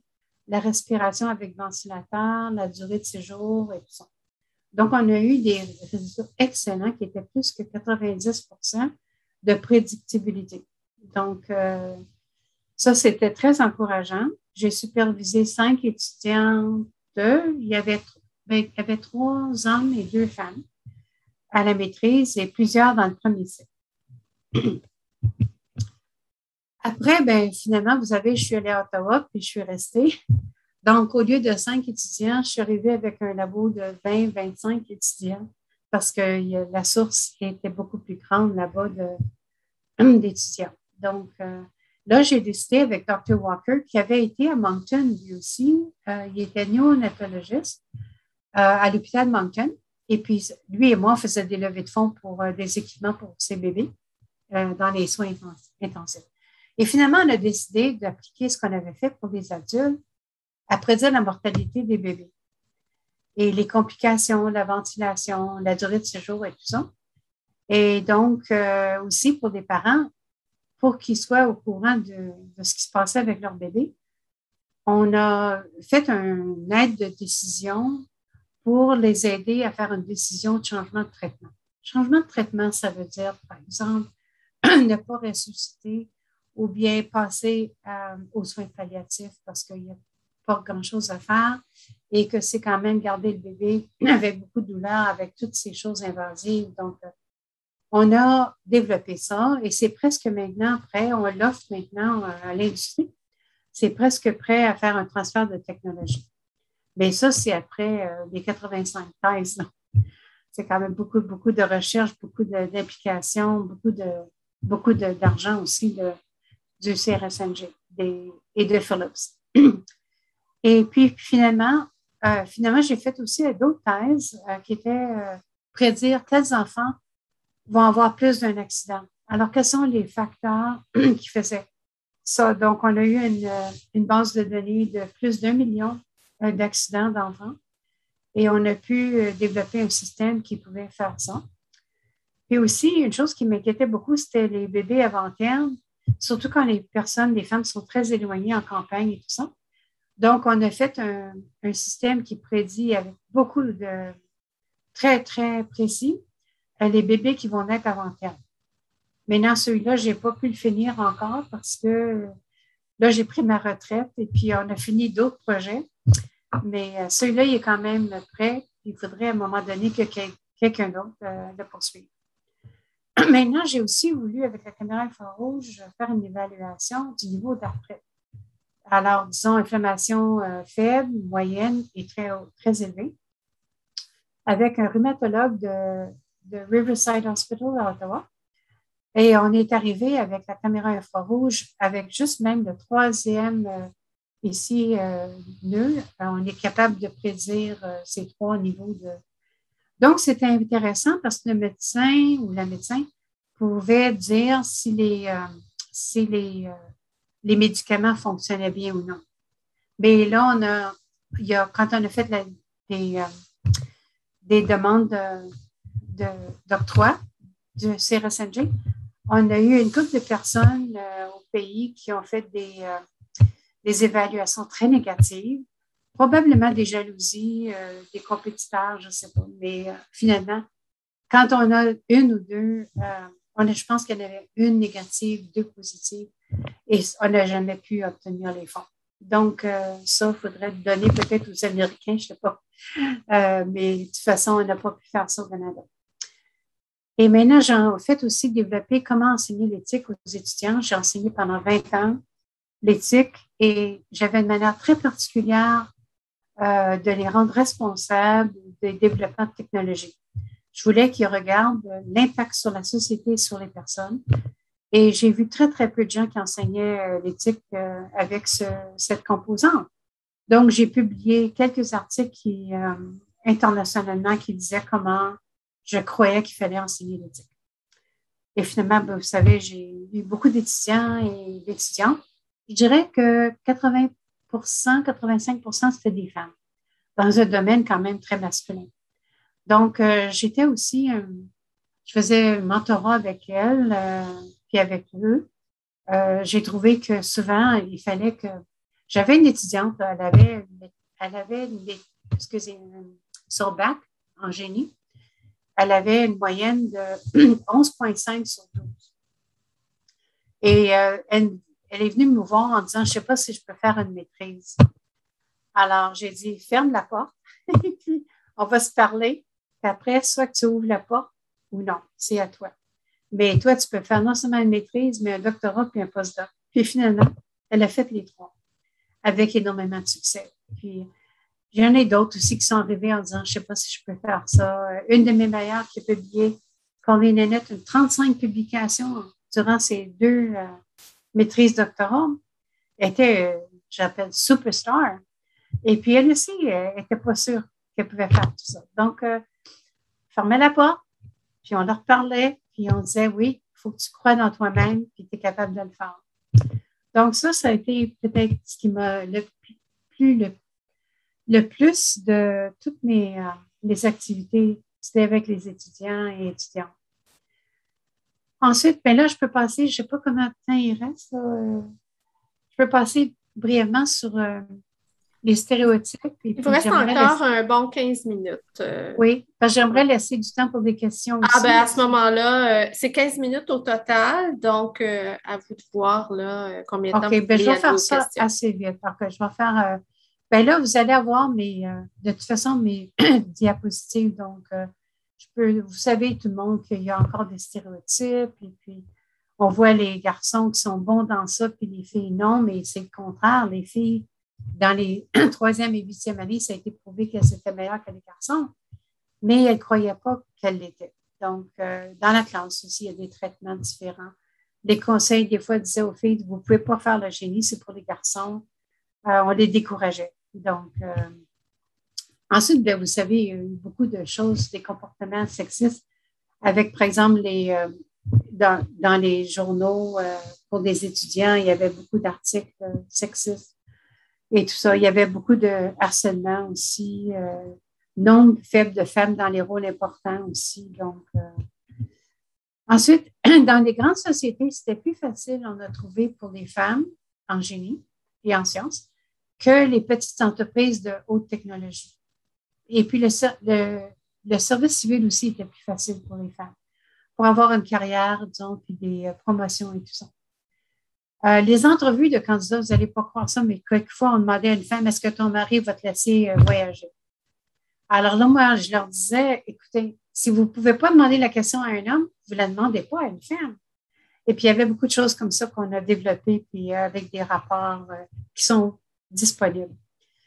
la respiration avec ventilateur, la durée de séjour et tout ça. Donc, on a eu des résultats excellents qui étaient plus que quatre-vingt-dix pour cent de prédictibilité. Donc, euh, ça, c'était très encourageant. J'ai supervisé cinq étudiantes. Il y avait, il y avait trois hommes et deux femmes à la maîtrise et plusieurs dans le premier cycle. Après, ben, finalement, vous savez, je suis allée à Ottawa puis je suis restée. Donc, au lieu de cinq étudiants, je suis arrivée avec un labo de vingt, vingt-cinq étudiants parce que la source était beaucoup plus grande là-bas de, d'étudiants. Donc, euh, là, j'ai décidé avec docteur Walker, qui avait été à Moncton lui aussi. Euh, il était néonatologiste euh, à l'hôpital de Moncton. Et puis, lui et moi, on faisait des levées de fonds pour euh, des équipements pour ces bébés euh, dans les soins intensifs. Et finalement, on a décidé d'appliquer ce qu'on avait fait pour les adultes à prédire la mortalité des bébés et les complications, la ventilation, la durée de séjour et tout ça. Et donc, euh, aussi pour des parents, pour qu'ils soient au courant de, de ce qui se passait avec leur bébé, on a fait une aide de décision pour les aider à faire une décision de changement de traitement. Changement de traitement, ça veut dire, par exemple, ne pas ressusciter ou bien passer euh, aux soins palliatifs parce qu'il n'y a pas grand-chose à faire et que c'est quand même garder le bébé avec beaucoup de douleur, avec toutes ces choses invasives. Donc, on a développé ça et c'est presque maintenant prêt. On l'offre maintenant à l'industrie. C'est presque prêt à faire un transfert de technologie. Mais ça, c'est après euh, les quatre-vingt-cinq thèses. C'est quand même beaucoup, beaucoup de recherche, beaucoup de, d'implications, beaucoup de, beaucoup de, d'argent aussi de, du C R S N G des, et de Philips. Et puis, finalement, euh, finalement, j'ai fait aussi d'autres thèses euh, qui étaient euh, prédire quels enfants vont avoir plus d'un accident. Alors, quels sont les facteurs qui faisaient ça? Donc, on a eu une, une base de données de plus d'un million euh, d'accidents d'enfants et on a pu euh, développer un système qui pouvait faire ça. Puis aussi, une chose qui m'inquiétait beaucoup, c'était les bébés avant terme, surtout quand les personnes, les femmes sont très éloignées en campagne et tout ça. Donc, on a fait un, un système qui prédit avec beaucoup de très, très précis les bébés qui vont naître avant terme. Maintenant, celui-là, je n'ai pas pu le finir encore parce que là, j'ai pris ma retraite et puis on a fini d'autres projets. Mais celui-là, il est quand même prêt. Il faudrait à un moment donné que quelqu'un d'autre euh, le poursuive. Maintenant, j'ai aussi voulu, avec la caméra infrarouge, faire une évaluation du niveau d'arthrite. Alors, disons, inflammation euh, faible, moyenne et très, très élevée, avec un rhumatologue de, de Riverside Hospital à Ottawa. Et on est arrivé avec la caméra infrarouge, avec juste même le troisième euh, ici euh, nœud. On est capable de prédire euh, ces trois niveaux de. Donc, c'était intéressant parce que le médecin ou la médecin pouvait dire si les, euh, si les, euh, les médicaments fonctionnaient bien ou non. Mais là, on a, il y a, quand on a fait la, des, euh, des demandes de, de, d'octroi du C R S N G, on a eu une couple de personnes euh, au pays qui ont fait des, euh, des évaluations très négatives, probablement des jalousies, euh, des compétiteurs, je ne sais pas. Mais euh, finalement, quand on a une ou deux, euh, on a, je pense qu'il y en avait une négative, deux positives, et on n'a jamais pu obtenir les fonds. Donc, euh, ça, il faudrait le donner peut-être aux Américains, je ne sais pas. Euh, mais de toute façon, on n'a pas pu faire ça au Canada. Et maintenant, j'ai en fait aussi développé comment enseigner l'éthique aux étudiants. J'ai enseigné pendant vingt ans l'éthique et j'avais une manière très particulière euh, de les rendre responsables des développements de technologie. Je voulais qu'ils regardent l'impact sur la société et sur les personnes. Et j'ai vu très, très peu de gens qui enseignaient euh, l'éthique euh, avec ce, cette composante. Donc, j'ai publié quelques articles qui, euh, internationalement qui disaient comment je croyais qu'il fallait enseigner l'éthique. Et finalement, ben, vous savez, j'ai eu beaucoup d'étudiants et d'étudiantes. Je dirais que quatre-vingts pour cent, quatre-vingt-cinq pour cent, c'était des femmes, dans un domaine quand même très masculin. Donc, euh, j'étais aussi, euh, je faisais un mentorat avec elles, euh, puis avec eux. Euh, j'ai trouvé que souvent, il fallait que J'avais une étudiante, elle avait, elle avait une, excusez, sur bac en génie, elle avait une moyenne de onze virgule cinq sur douze. Et euh, elle, elle est venue me voir en disant, je ne sais pas si je peux faire une maîtrise. Alors, j'ai dit, ferme la porte, et puis on va se parler. Puis après, soit que tu ouvres la porte ou non, c'est à toi. Mais toi, tu peux faire non seulement une maîtrise, mais un doctorat puis un postdoc. Puis finalement, elle a fait les trois avec énormément de succès. Puis, j'en ai d'autres aussi qui sont arrivés en disant, je ne sais pas si je peux faire ça. Une de mes meilleures qui a publié, Colleen Annette, une trente-cinq publications durant ses deux euh, maîtrises doctorats, était, euh, j'appelle, superstar. Et puis, elle aussi, elle n'était pas sûre qu'elle pouvait faire tout ça. Donc, euh, fermait la porte, puis on leur parlait, puis on disait, oui, il faut que tu crois dans toi-même, puis tu es capable de le faire. Donc, ça, ça a été peut-être ce qui m'a le plus, le, le plus de toutes mes euh, les activités, c'était avec les étudiants et étudiantes. Ensuite, ben là, je peux passer, je ne sais pas combien de temps il reste, là, euh, je peux passer brièvement sur euh, les stéréotypes. Et Il vous puis, reste encore laisser... un bon quinze minutes. Euh... Oui, parce que j'aimerais laisser du temps pour des questions aussi. Ah, ben à ce moment-là, euh, c'est quinze minutes au total, donc euh, à vous de voir là, euh, combien de temps OK, vous ben, je voulez vais aller faire aux ça questions. assez vite. Donc, je vais faire. Euh, ben là, vous allez avoir mes, euh, de toute façon, mes diapositives. Donc, euh, je peux, vous savez, tout le monde, qu'il y a encore des stéréotypes. Et puis, on voit les garçons qui sont bons dans ça, puis les filles non, mais c'est le contraire. Les filles, dans les troisième et huitième années, ça a été prouvé qu'elles étaient meilleures que les garçons, mais elles ne croyaient pas qu'elles l'étaient. Donc, euh, dans la classe aussi, il y a des traitements différents. Les conseils, des fois, disaient aux filles, vous ne pouvez pas faire le génie, c'est pour les garçons. Euh, on les décourageait. Donc, euh, ensuite, bien, vous savez, il y a eu beaucoup de choses, des comportements sexistes avec, par exemple, les, euh, dans, dans les journaux euh, pour des étudiants, il y avait beaucoup d'articles euh, sexistes et tout ça. Il y avait beaucoup de harcèlement aussi, euh, nombre faible de femmes dans les rôles importants aussi. Donc, euh, ensuite, dans les grandes sociétés, c'était plus facile, on a trouvé pour les femmes en génie et en sciences que les petites entreprises de haute technologie. Et puis, le, le, le service civil aussi était plus facile pour les femmes, pour avoir une carrière, disons, puis des promotions et tout ça. Euh, les entrevues de candidats, vous n'allez pas croire ça, mais quelquefois, on demandait à une femme, est-ce que ton mari va te laisser euh, voyager? Alors là, moi, je leur disais, écoutez, si vous ne pouvez pas demander la question à un homme, vous ne la demandez pas à une femme. Et puis, il y avait beaucoup de choses comme ça qu'on a développées, puis euh, avec des rapports euh, qui sont disponibles.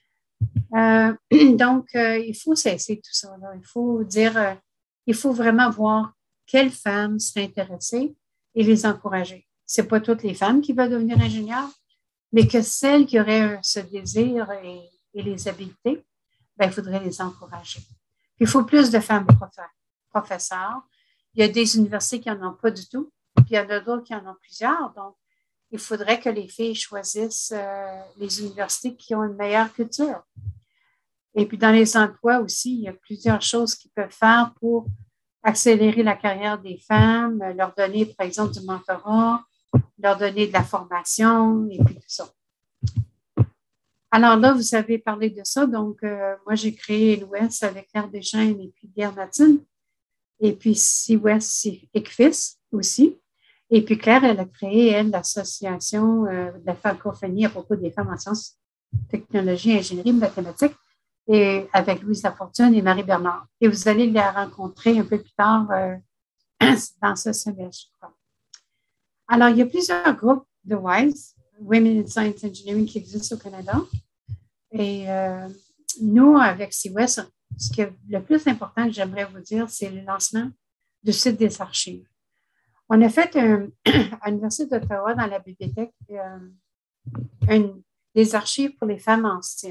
Euh, donc, euh, il faut cesser tout ça. Là. Il faut dire, euh, il faut vraiment voir quelles femmes seraient intéressées et les encourager. Ce n'est pas toutes les femmes qui veulent devenir ingénieurs, mais que celles qui auraient ce désir et, et les habiletés, ben, il faudrait les encourager. Puis, il faut plus de femmes professeurs. Il y a des universités qui n'en ont pas du tout, puis il y en a d'autres qui en ont plusieurs. Donc, il faudrait que les filles choisissent euh, les universités qui ont une meilleure culture. Et puis, dans les emplois aussi, il y a plusieurs choses qu'ils peuvent faire pour accélérer la carrière des femmes, leur donner, par exemple, du mentorat, leur donner de la formation et puis tout ça. Alors là, vous avez parlé de ça. Donc, euh, moi, j'ai créé l'Ouest avec Claire Deschaines et puis Guerre Latine. Et puis, C-Ouest, c'est Ecfis aussi. Et puis, Claire, elle a créé, elle, l'association euh, de la francophonie à propos des femmes en sciences, technologie, ingénierie, mathématiques, et avec Louise Lafortune et Marie Bernard. Et vous allez les rencontrer un peu plus tard euh, dans ce semestre, je crois. Alors, il y a plusieurs groupes de WISE, Women in Science Engineering, qui existent au Canada. Et euh, nous, avec C-Ouest, ce qui est le plus important que j'aimerais vous dire, c'est le lancement du site des archives. On a fait un, à l'Université d'Ottawa, dans la bibliothèque, euh, une, des archives pour les femmes en STEM.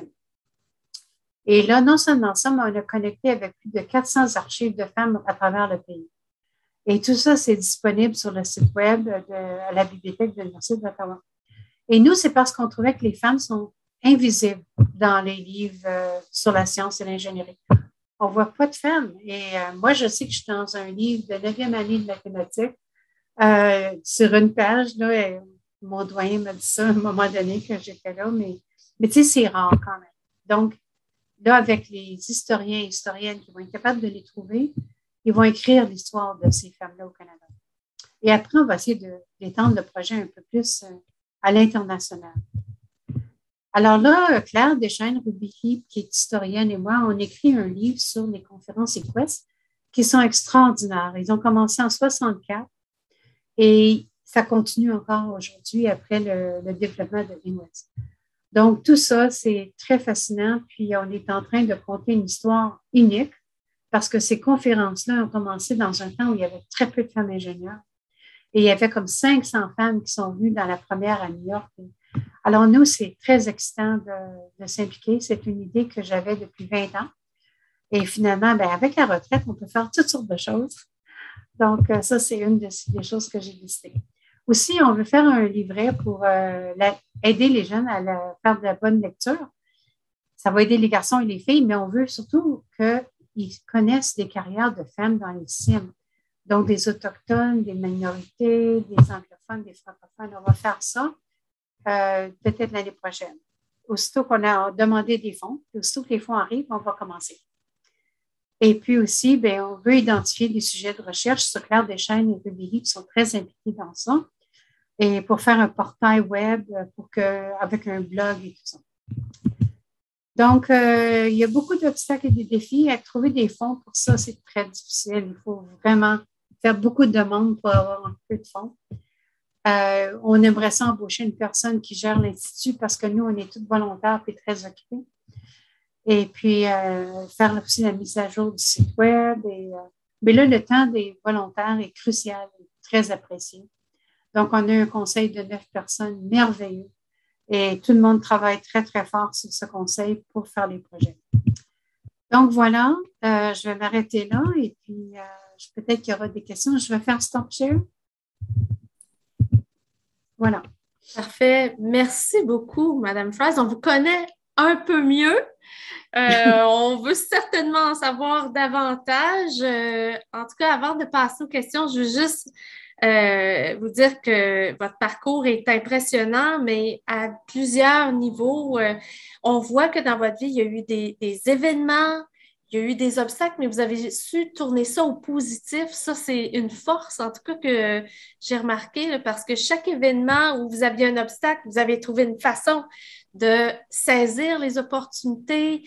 Et là, non seulement ça, mais on a connecté avec plus de quatre cents archives de femmes à travers le pays. Et tout ça, c'est disponible sur le site web de à la bibliothèque de l'Université d'Ottawa. Et nous, c'est parce qu'on trouvait que les femmes sont invisibles dans les livres euh, sur la science et l'ingénierie. On ne voit pas de femmes. Et euh, moi, je sais que je suis dans un livre de neuvième année de mathématiques. Euh, sur une page, là, et mon doyen m'a dit ça à un moment donné que j'étais là, mais Mais tu sais, c'est rare quand même. Donc, là, avec les historiens et historiennes qui vont être capables de les trouver, ils vont écrire l'histoire de ces femmes-là au Canada. Et après, on va essayer de, d'étendre le projet un peu plus euh, à l'international. Alors là, Claire Deschaines-Rubicki, qui est historienne, et moi, on écrit un livre sur les conférences équestres qui sont extraordinaires. Ils ont commencé en soixante-quatre et ça continue encore aujourd'hui après le, le développement de l'Inwest. Donc, tout ça, c'est très fascinant. Puis, on est en train de conter une histoire unique parce que ces conférences-là ont commencé dans un temps où il y avait très peu de femmes ingénieurs. Et il y avait comme cinq cents femmes qui sont venues dans la première à New York. Alors, nous, c'est très excitant de, de s'impliquer. C'est une idée que j'avais depuis vingt ans. Et finalement, ben, avec la retraite, on peut faire toutes sortes de choses. Donc, ça, c'est une des, des choses que j'ai décidées. Aussi, on veut faire un livret pour euh, la, aider les jeunes à la, faire de la bonne lecture. Ça va aider les garçons et les filles, mais on veut surtout qu'ils connaissent des carrières de femmes dans les C I M. Donc, des autochtones, des minorités, des anglophones, des francophones. On va faire ça euh, peut-être l'année prochaine. Aussitôt qu'on a demandé des fonds, aussitôt que les fonds arrivent, on va commencer. Et puis aussi, bien, on veut identifier des sujets de recherche sur Claire Deschaines et Rubicki qui sont très impliqués dans ça. Et pour faire un portail web pour que, avec un blog et tout ça. Donc, euh, il y a beaucoup d'obstacles et de défis. À trouver des fonds pour ça, c'est très difficile. Il faut vraiment faire beaucoup de demandes pour avoir un peu de fonds. Euh, on aimerait ça embaucher une personne qui gère l'Institut parce que nous, on est toutes volontaires et très occupés. Et puis, euh, faire aussi la mise à jour du site web. Et, euh, mais là, le temps des volontaires est crucial et très apprécié. Donc, on a un conseil de neuf personnes merveilleux et tout le monde travaille très, très fort sur ce conseil pour faire les projets. Donc, voilà, euh, je vais m'arrêter là et puis euh, peut-être qu'il y aura des questions. Je vais faire stop share. Voilà. Parfait. Merci beaucoup, Madame Fries. On vous connaît un peu mieux. Euh, on veut certainement en savoir davantage. Euh, en tout cas, avant de passer aux questions, je veux juste euh, vous dire que votre parcours est impressionnant, mais à plusieurs niveaux. Euh, on voit que dans votre vie, il y a eu des, des événements, il y a eu des obstacles, mais vous avez su tourner ça au positif. Ça, c'est une force, en tout cas, que j'ai remarqué, là, parce que chaque événement où vous aviez un obstacle, vous avez trouvé une façon de saisir les opportunités,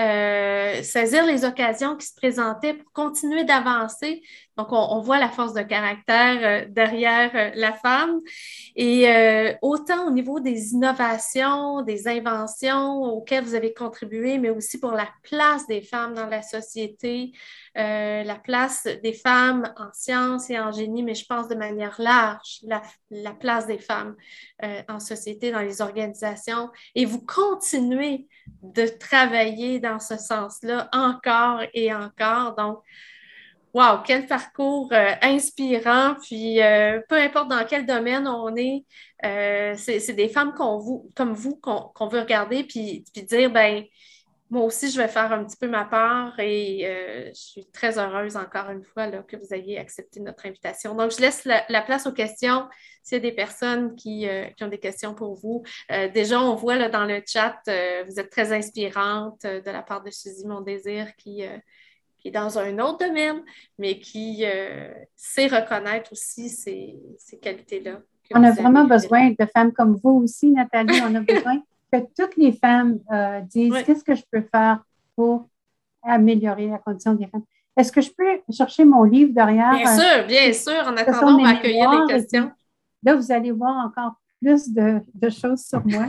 euh, saisir les occasions qui se présentaient pour continuer d'avancer. Donc, on, on voit la force de caractère euh, derrière euh, la femme. Et euh, autant au niveau des innovations, des inventions auxquelles vous avez contribué, mais aussi pour la place des femmes dans la société, euh, la place des femmes en sciences et en génie, mais je pense de manière large, la, la place des femmes euh, en société, dans les organisations. Et vous continuez de travailler dans ce sens-là encore et encore. Donc, wow, quel parcours euh, inspirant. Puis, euh, peu importe dans quel domaine on est, euh, c'est, c'est des femmes qu'on vous, comme vous qu'on, qu'on veut regarder puis, puis dire, ben moi aussi, je vais faire un petit peu ma part et euh, je suis très heureuse encore une fois là, que vous ayez accepté notre invitation. Donc, je laisse la, la place aux questions. S'il y a des personnes qui, euh, qui ont des questions pour vous. Euh, déjà, on voit là, dans le chat, euh, vous êtes très inspirante euh, de la part de Suzy Mon-Désir qui, euh, qui est dans un autre domaine, mais qui euh, sait reconnaître aussi ces, ces qualités-là. On a vraiment besoin de femmes comme vous aussi, Nathalie. On a besoin que toutes les femmes euh, disent oui. Qu'est-ce que je peux faire pour améliorer la condition des femmes. Est-ce que je peux chercher mon livre derrière? Bien sûr, bien sûr. En attendant, on va accueillir les questions. Là, vous allez voir encore plus de, de choses sur moi.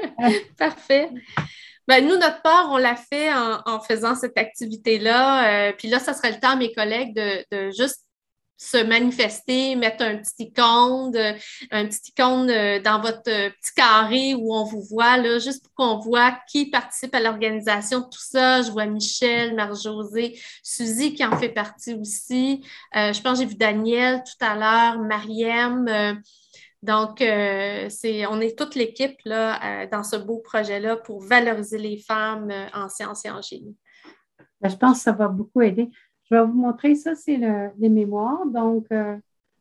Parfait. Ben, nous, notre part, on l'a fait en, en faisant cette activité-là. Euh, puis là, ça serait le temps à mes collègues de, de juste se manifester, mettre un petit icône, de, un petit icône dans votre petit carré où on vous voit, là, juste pour qu'on voit qui participe à l'organisation de tout ça. Je vois Michel, Marie-Josée, Suzy qui en fait partie aussi. Euh, je pense que j'ai vu Daniel tout à l'heure, Mariem. Euh, donc, euh, c'est, on est toute l'équipe là, euh, dans ce beau projet-là pour valoriser les femmes euh, en sciences et en génie. Ben, je pense que ça va beaucoup aider. Je vais vous montrer, ça, c'est le, les mémoires. Donc, euh,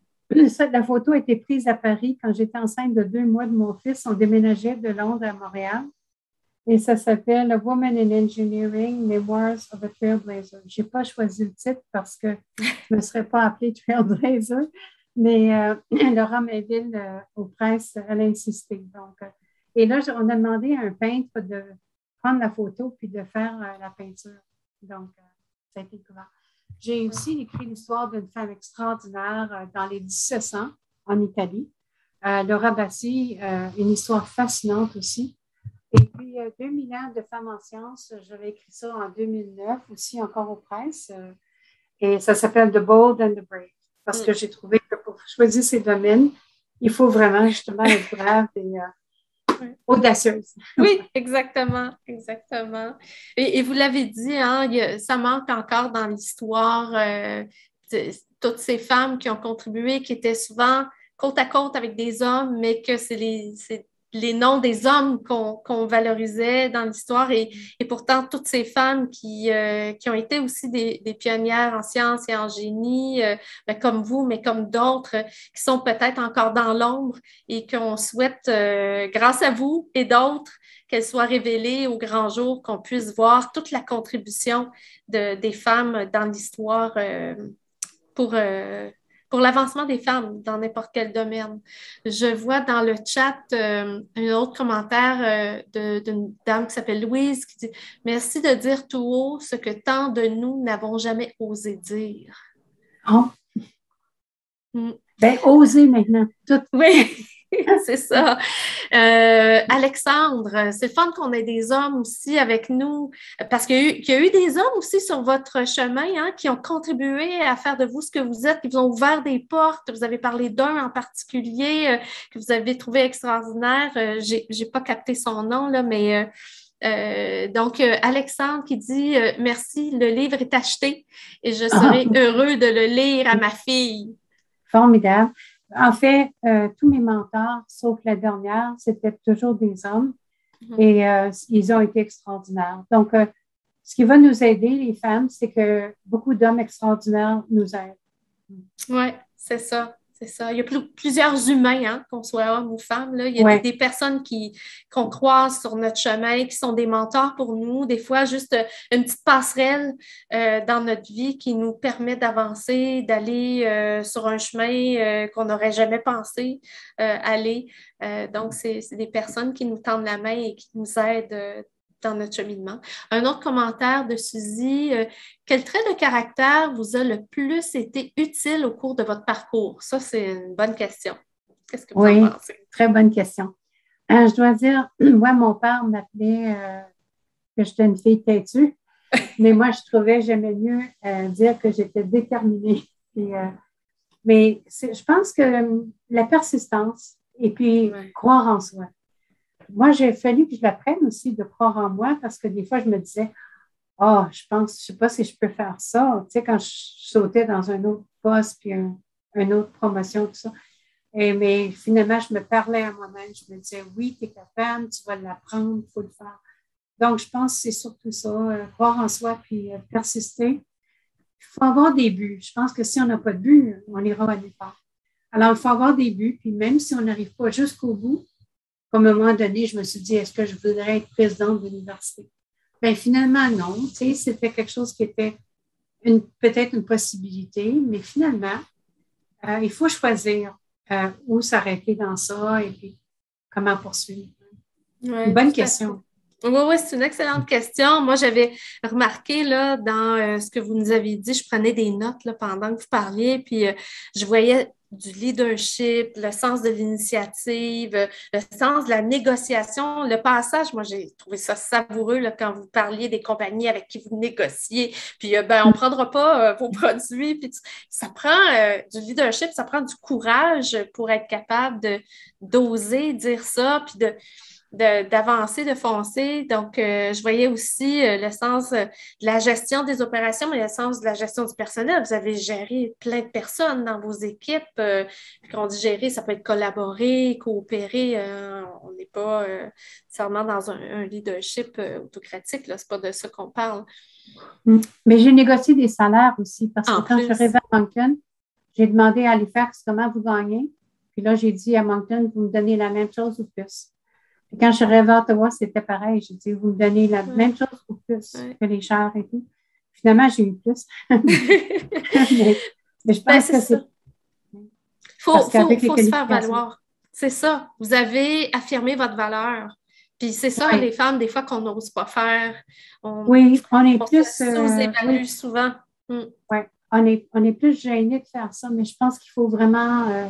ça, la photo a été prise à Paris quand j'étais enceinte de deux mois de mon fils. On déménageait de Londres à Montréal. Et ça s'appelle A Woman in Engineering, Memoirs of a Trailblazer. Je n'ai pas choisi le titre parce que je ne me serais pas appelée Trailblazer, mais euh, Laura Mainville, euh, aux presses, elle a insisté. Donc, euh, et là, on a demandé à un peintre de prendre la photo puis de faire euh, la peinture. Donc, euh, ça a été couvert. J'ai aussi écrit l'histoire d'une femme extraordinaire euh, dans les dix-sept cents en Italie. Euh, Laura Bassi, euh, une histoire fascinante aussi. Et puis, euh, deux mille ans de femmes en sciences, j'avais écrit ça en deux mille neuf, aussi encore aux presses. Euh, et ça s'appelle The Bold and the Brave. Parce que j'ai trouvé que pour choisir ces domaines, il faut vraiment justement être brave et euh, audacieuse. Oui, exactement, exactement. Et, et vous l'avez dit, hein, il y a, ça manque encore dans l'histoire, euh, de, toutes ces femmes qui ont contribué, qui étaient souvent côte à côte avec des hommes, mais que c'est les, c'est les noms des hommes qu'on qu'on valorisait dans l'histoire et, et pourtant toutes ces femmes qui, euh, qui ont été aussi des, des pionnières en sciences et en génie, euh, ben, comme vous, mais comme d'autres, euh, qui sont peut-être encore dans l'ombre et qu'on souhaite, euh, grâce à vous et d'autres, qu'elles soient révélées au grand jour, qu'on puisse voir toute la contribution de, des femmes dans l'histoire euh, pour... Euh, pour l'avancement des femmes dans n'importe quel domaine. Je vois dans le chat euh, un autre commentaire euh, d'une dame qui s'appelle Louise qui dit « Merci de dire tout haut ce que tant de nous n'avons jamais osé dire. Oh. » Mm. Ben, oser maintenant. Tout. Oui. C'est ça. Euh, Alexandre, c'est le fun qu'on ait des hommes aussi avec nous, parce qu'il y a eu, qu'il y a eu des hommes aussi sur votre chemin hein, qui ont contribué à faire de vous ce que vous êtes, qui vous ont ouvert des portes. Vous avez parlé d'un en particulier euh, que vous avez trouvé extraordinaire. Euh, j'ai, j'ai pas capté son nom, là, mais... Euh, Euh, donc, euh, Alexandre qui dit euh, « Merci, le livre est acheté et je serai ah. heureux de le lire à ma fille. » Formidable. En fait, euh, tous mes mentors, sauf la dernière, c'était toujours des hommes mm-hmm. et euh, ils ont été extraordinaires. Donc, euh, ce qui va nous aider, les femmes, c'est que beaucoup d'hommes extraordinaires nous aident. Oui, c'est ça. C'est ça. Il y a plus, plusieurs humains, hein, qu'on soit homme ou femme. Là. Il y a ouais. des, des personnes qui, qu'on croise sur notre chemin, qui sont des mentors pour nous. Des fois, juste une petite passerelle euh, dans notre vie qui nous permet d'avancer, d'aller euh, sur un chemin euh, qu'on n'aurait jamais pensé euh, aller. Euh, donc, c'est, c'est des personnes qui nous tendent la main et qui nous aident euh, dans notre cheminement. Un autre commentaire de Suzy. Euh, quel trait de caractère vous a le plus été utile au cours de votre parcours? Ça, c'est une bonne question. Qu'est-ce que vous oui, en pensez? Très bonne question. Euh, je dois dire, moi, mon père m'appelait euh, que j'étais une fille têtue, mais moi, je trouvais, j'aimais mieux euh, dire que j'étais déterminée. Et, euh, mais je pense que euh, la persistance et puis ouais. croire en soi. Moi, j'ai fallu que je l'apprenne aussi de croire en moi parce que des fois, je me disais, ah, oh, je pense, je ne sais pas si je peux faire ça. Tu sais, quand je sautais dans un autre poste puis un, une autre promotion, tout ça. Et, mais finalement, je me parlais à moi-même. Je me disais, oui, tu es capable, tu vas l'apprendre, il faut le faire. Donc, je pense que c'est surtout ça, euh, croire en soi puis euh, persister. Il faut avoir des buts. Je pense que si on n'a pas de but, on ira à nulle part. Alors, il faut avoir des buts. Puis même si on n'arrive pas jusqu'au bout, comme à un moment donné, je me suis dit, est-ce que je voudrais être présidente de l'université? Bien, finalement, non. Tu sais, c'était quelque chose qui était une, peut-être une possibilité, mais finalement, euh, il faut choisir euh, où s'arrêter dans ça et puis comment poursuivre. Ouais, une bonne question. Oui, oui, c'est une excellente question. Moi, j'avais remarqué là, dans euh, ce que vous nous aviez dit, je prenais des notes là, pendant que vous parliez, puis euh, je voyais du leadership, le sens de l'initiative, le sens de la négociation, le passage. Moi, j'ai trouvé ça savoureux là, quand vous parliez des compagnies avec qui vous négociez. Puis, euh, ben, on ne prendra pas euh, vos produits. Puis, ça prend euh, du leadership, ça prend du courage pour être capable de, d'oser dire ça, puis de... De, d'avancer, de foncer. Donc, euh, je voyais aussi euh, le sens euh, de la gestion des opérations, mais le sens de la gestion du personnel. Vous avez géré plein de personnes dans vos équipes. Euh, quand on dit gérer, ça peut être collaborer, coopérer. Euh, on n'est pas euh, nécessairement dans un, un leadership euh, autocratique. Là. C'est pas de ça qu'on parle. Mais j'ai négocié des salaires aussi parce que en quand plus. je suis arrivée à Moncton, j'ai demandé à Halifax comment vous gagnez. Puis là, j'ai dit à Moncton, vous me donnez la même chose ou plus. Quand je suis arrivée à Ottawa, c'était pareil. J'ai dit, vous me donnez la Ouais. même chose ou plus Ouais. que les chars et tout. Finalement, j'ai eu plus. mais, mais je Ben, pense c'est que ça. c'est Faut, parce faut, qu'avec les faut se faire qualifications. valoir. C'est ça. Vous avez affirmé votre valeur. Puis c'est ça, Oui, les femmes, des fois, qu'on n'ose pas faire. On, oui, on est on se plus, euh, sous-évalue oui, souvent. Mm. ouais, on est, on est plus gêné de faire ça, mais je pense qu'il faut vraiment euh,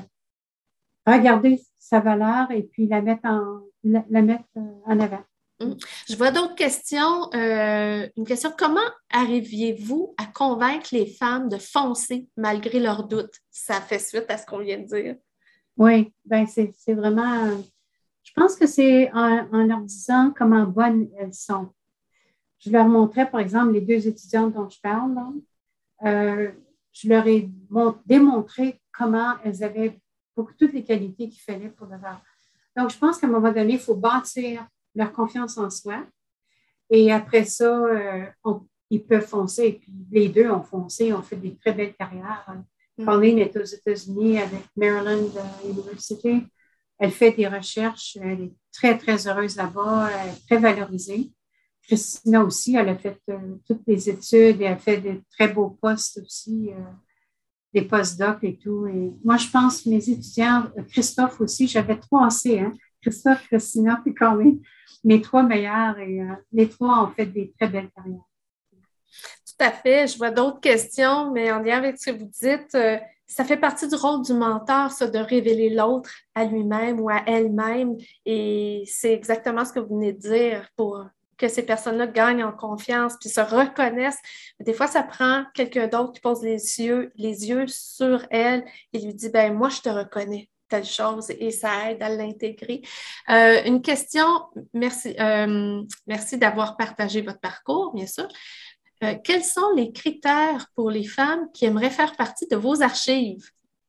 regarder sa valeur et puis la mettre en, la, la mettre euh, en avant. Mm. Je vois d'autres questions. Euh, une question, comment arriviez-vous à convaincre les femmes de foncer malgré leurs doutes? Ça fait suite à ce qu'on vient de dire. Oui, ben c'est, c'est vraiment, euh, je pense que c'est en, en leur disant comment bonnes elles sont. Je leur montrais, par exemple, les deux étudiantes dont je parle, là, euh, je leur ai mon- démontré comment elles avaient pour toutes les qualités qu'il fallait pour le faire. Donc, je pense qu'à un moment donné, il faut bâtir leur confiance en soi. Et après ça, euh, on- ils peuvent foncer. Et puis, les deux ont foncé, ont fait des très belles carrières. Colleen est aux États-Unis avec Maryland University. Elle fait des recherches. Elle est très, très heureuse là-bas. Elle est très valorisée. Christina aussi, elle a fait euh, toutes les études et elle fait des très beaux postes aussi, euh, des post-docs et tout. Et moi, je pense, mes étudiants, euh, Christophe aussi, j'avais trois C, hein, Christophe, Christina, puis Colleen, mes trois meilleurs et euh, les trois ont fait des très belles carrières. Tout à fait. Je vois d'autres questions, mais en lien avec ce que vous dites, euh, ça fait partie du rôle du mentor, ça, de révéler l'autre à lui-même ou à elle-même. Et c'est exactement ce que vous venez de dire pour que ces personnes-là gagnent en confiance puis se reconnaissent. Des fois, ça prend quelqu'un d'autre qui pose les yeux, les yeux sur elle et lui dit, ben moi, je te reconnais telle chose et ça aide à l'intégrer. Euh, une question, merci, euh, merci d'avoir partagé votre parcours, bien sûr. Euh, quels sont les critères pour les femmes qui aimeraient faire partie de vos archives?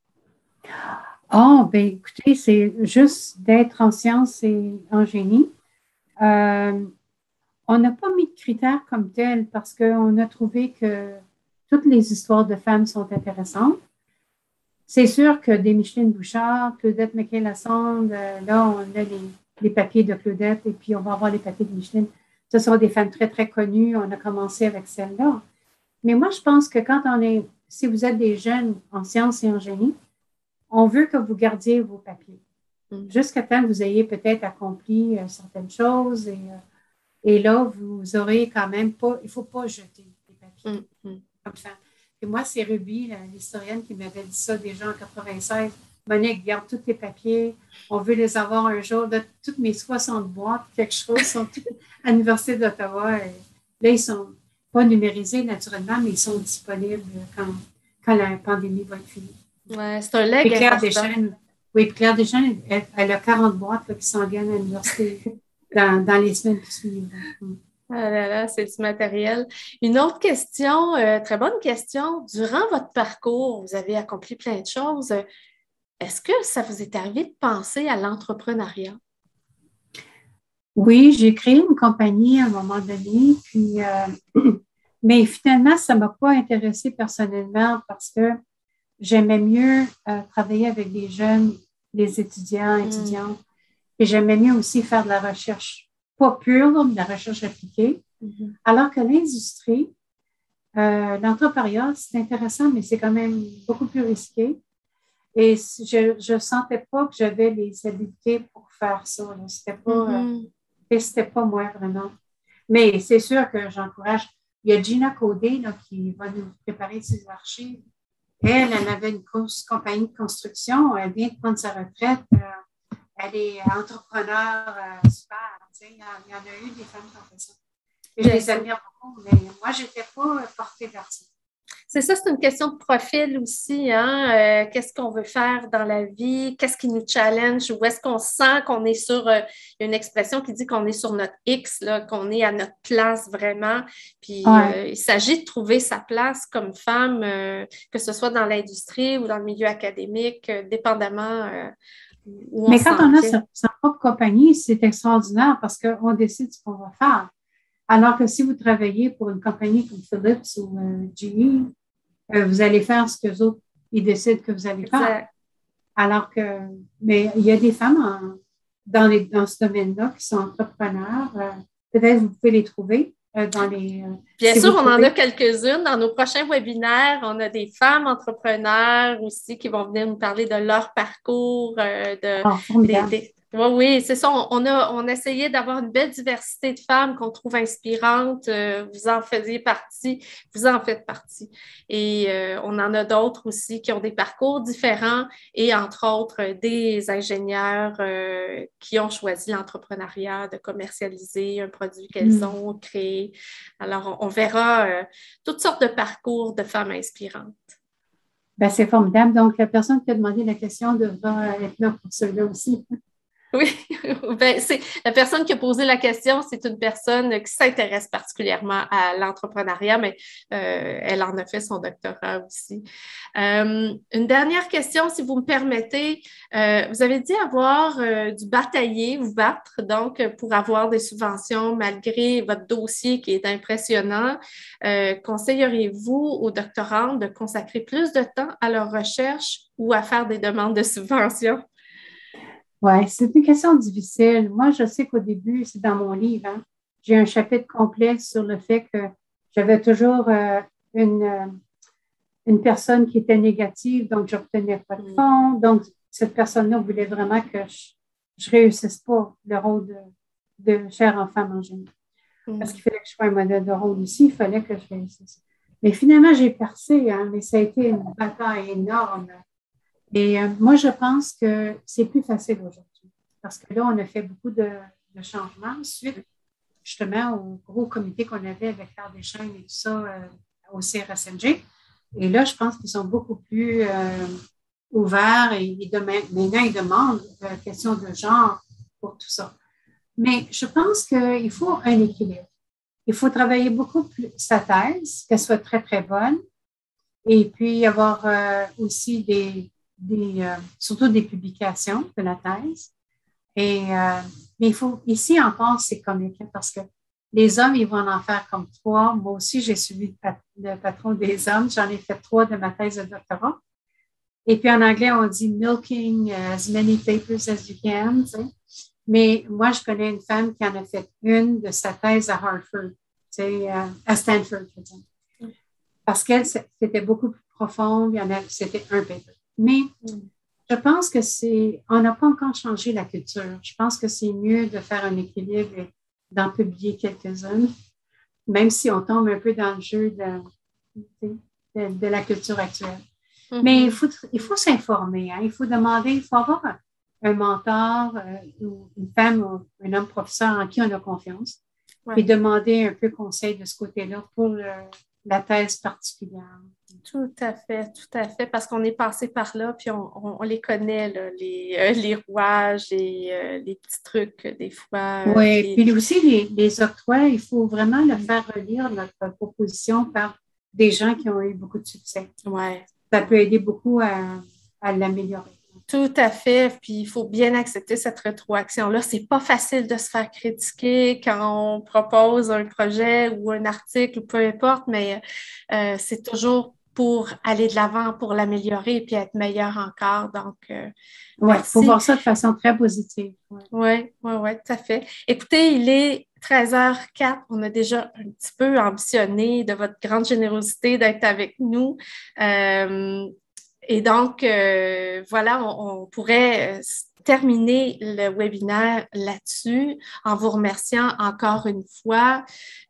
Ah, ben écoutez, c'est juste d'être en sciences et en génie. Euh, on n'a pas mis de critères comme tels parce qu'on a trouvé que toutes les histoires de femmes sont intéressantes. C'est sûr que des Micheline Bouchard, Claudette McKay-Lassonde, euh, là, on a les, les papiers de Claudette et puis on va avoir les papiers de Micheline. Ce sont des femmes très, très connues. On a commencé avec celle-là. Mais moi, je pense que quand on est, si vous êtes des jeunes en sciences et en génie, on veut que vous gardiez vos papiers. Mm. Jusqu'à temps que vous ayez peut-être accompli euh, certaines choses et, euh, et là, vous aurez quand même pas, il ne faut pas jeter les papiers Mm. Mm. comme ça. Et moi, c'est Ruby, la- l'historienne, qui m'avait dit ça déjà en quatre-vingt-seize. Monique, garde tous tes papiers. On veut les avoir un jour. Là, toutes mes soixante boîtes, quelque chose, sont toutes à l'Université d'Ottawa. Et là, ils sont pas numérisés naturellement, mais ils sont disponibles quand, quand la pandémie va être finie. Ouais, c'est un leg Et Claire important. Deschênes, oui, Claire Deschênes, elle, elle a quarante boîtes là, qui s'en viennent à l'université dans, dans les semaines qui suivent. Mm. Ah là là, c'est du matériel. Une autre question, euh, très bonne question. Durant votre parcours, vous avez accompli plein de choses. Est-ce que ça vous est arrivé de penser à l'entrepreneuriat? Oui, j'ai créé une compagnie à un moment donné, puis, euh, mais finalement, ça ne m'a pas intéressée personnellement parce que j'aimais mieux euh, travailler avec des jeunes, des étudiants, Mm. étudiantes, et j'aimais mieux aussi faire de la recherche, pas pure, là, mais de la recherche appliquée. Mhm. Alors que l'industrie, euh, l'entrepreneuriat, c'est intéressant, mais c'est quand même beaucoup plus risqué. Et je ne sentais pas que j'avais les habiletés pour faire ça. Là. C'était pas, euh, Mhm. et c'était pas moi vraiment. Mais c'est sûr que j'encourage. Il y a Gina Caudet là, qui va nous préparer ses archives. Elle, elle avait une grosse compagnie de construction. Elle vient de prendre sa retraite. Euh, elle est entrepreneur euh, super. Tu sais, il, y en, il y en a eu des femmes qui ont fait ça. Et je Bien les sûr. admire beaucoup, mais moi, je n'étais pas portée vers ça. C'est ça, c'est une question de profil aussi, hein? Euh, qu'est-ce qu'on veut faire dans la vie? Qu'est-ce qui nous challenge? Où est-ce qu'on sent qu'on est sur, euh, il y a une expression qui dit qu'on est sur notre X, là, qu'on est à notre place vraiment. Puis Ouais. euh, il s'agit de trouver sa place comme femme, euh, que ce soit dans l'industrie ou dans le milieu académique, euh, dépendamment euh, où on Mais quand on a s'en sa, sa propre compagnie, c'est extraordinaire parce qu'on décide ce qu'on va faire. Alors que si vous travaillez pour une compagnie comme Philips ou euh, G E, euh, vous allez faire ce que les autres ils décident que vous allez faire. Exact. Alors que, mais il y a des femmes en, dans, les, dans ce domaine-là qui sont entrepreneurs. Euh, peut-être vous pouvez les trouver euh, dans les... Euh, Bien si sûr, vous on en trouvez. a quelques-unes. Dans nos prochains webinaires, on a des femmes entrepreneurs aussi qui vont venir nous parler de leur parcours, euh, de, Ah, des, formidable. des... Oui, oui, c'est ça. On, on a, on a essayé d'avoir une belle diversité de femmes qu'on trouve inspirantes. Euh, vous en faisiez partie, vous en faites partie. Et euh, on en a d'autres aussi qui ont des parcours différents et entre autres des ingénieurs euh, qui ont choisi l'entrepreneuriat, de commercialiser un produit qu'elles Mm. ont créé. Alors, on, on verra euh, toutes sortes de parcours de femmes inspirantes. Ben, c'est formidable. Donc, la personne qui a demandé la question devra être là pour celui-là aussi. Oui, ben, c'est la personne qui a posé la question, c'est une personne qui s'intéresse particulièrement à l'entrepreneuriat, mais euh, elle en a fait son doctorat aussi. Euh, une dernière question, si vous me permettez. Euh, vous avez dit avoir euh, dû batailler, vous battre, donc pour avoir des subventions malgré votre dossier qui est impressionnant. Euh, conseilleriez-vous aux doctorantes de consacrer plus de temps à leur recherche ou à faire des demandes de subventions? Oui, c'est une question difficile. Moi, je sais qu'au début, c'est dans mon livre, hein, j'ai un chapitre complet sur le fait que j'avais toujours euh, une, euh, une personne qui était négative, donc je n'obtenais pas de fonds. Donc, cette personne-là voulait vraiment que je ne réussisse pas le rôle de, de chère enfant manger. Mm. Parce qu'il fallait que je sois un modèle de rôle aussi, il fallait que je réussisse. Mais finalement, j'ai percé, hein, mais ça a été une bataille énorme. Et euh, moi, je pense que c'est plus facile aujourd'hui parce que là, on a fait beaucoup de, de changements suite justement au gros comité qu'on avait avec Carl Deschênes et tout ça euh, au C R S N G. Et là, je pense qu'ils sont beaucoup plus euh, ouverts et, et demain, maintenant, ils demandent la question de genre pour tout ça. Mais je pense qu'il faut un équilibre. Il faut travailler beaucoup plus sa thèse, qu'elle soit très, très bonne, et puis avoir euh, aussi des Des, euh, surtout des publications de la thèse. Et, euh, mais il faut, ici encore, c'est comique parce que les hommes, ils vont en faire comme trois. Moi aussi, j'ai suivi le, pat le patron des hommes. J'en ai fait trois de ma thèse de doctorat. Et puis en anglais, on dit milking as many papers as you can. Tu sais. Mais moi, je connais une femme qui en a fait une de sa thèse à Hartford, tu sais, euh, à Stanford, je veux dire. Parce qu'elle, c'était beaucoup plus profond. Il y en a, c'était un paper. Mais je pense que c'est, on n'a pas encore changé la culture. Je pense que c'est mieux de faire un équilibre et d'en publier quelques-unes, même si on tombe un peu dans le jeu de, de, de la culture actuelle. Mm-hmm. Mais il faut, il faut s'informer, hein? Il faut demander, il faut avoir un, un mentor, euh, ou une femme ou un homme professeur en qui on a confiance, ouais. Et demander un peu conseil de ce côté-là pour le, la thèse particulière. Tout à fait, tout à fait, parce qu'on est passé par là, puis on, on, on les connaît, là, les, euh, les rouages et euh, les petits trucs, des fois. Euh, oui, les... puis aussi les, les octrois, il faut vraiment le faire relire, notre proposition, par des gens qui ont eu beaucoup de succès. Ouais. Ça peut aider beaucoup à, à l'améliorer. Tout à fait, puis il faut bien accepter cette rétroaction-là. C'est pas facile de se faire critiquer quand on propose un projet ou un article, ou peu importe, mais euh, c'est toujours pour aller de l'avant, pour l'améliorer et puis être meilleur encore. Donc, euh, oui, il faut voir ça de façon très positive. Oui, oui, oui, ouais, tout à fait. Écoutez, il est treize heures quatre. On a déjà un petit peu ambitionné de votre grande générosité d'être avec nous. Euh, Et donc, euh, voilà, on, on pourrait euh, terminer le webinaire là-dessus en vous remerciant encore une fois.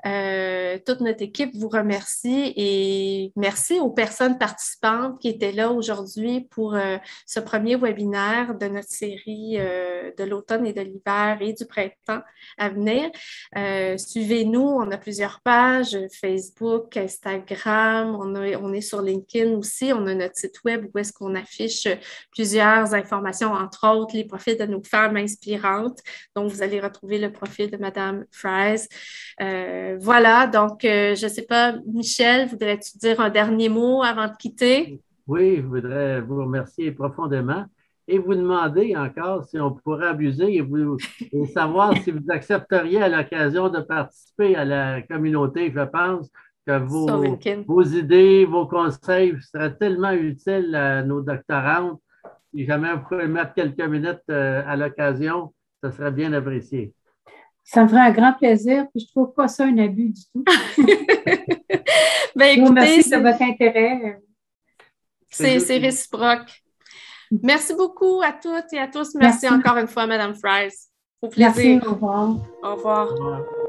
Euh, toute notre équipe vous remercie et merci aux personnes participantes qui étaient là aujourd'hui pour euh, ce premier webinaire de notre série euh, de l'automne et de l'hiver et du printemps à venir. Euh, suivez-nous, on a plusieurs pages, Facebook, Instagram, on, a, on est sur LinkedIn aussi, on a notre site web où est-ce qu'on affiche plusieurs informations, entre autres les profils de nos femmes inspirantes. Donc, vous allez retrouver le profil de Madame Fries. Euh, voilà, donc, euh, je ne sais pas, Michel, voudrais-tu dire un dernier mot avant de quitter? Oui, je voudrais vous remercier profondément et vous demander encore si on pourrait abuser et, vous, et savoir si vous accepteriez à l'occasion de participer à la communauté. Je pense que vos, vos idées, vos conseils seraient tellement utiles à nos doctorantes. Si jamais vous pouvez mettre quelques minutes euh, à l'occasion, ça serait bien apprécié. Ça me ferait un grand plaisir, puis je ne trouve pas ça un abus du tout. Ben, écoutez, je vous remercie de votre intérêt. C'est réciproque. Merci beaucoup à toutes et à tous. Merci, Merci. encore une fois, Madame Fries. Au plaisir. Merci, au revoir. Au revoir. Au revoir.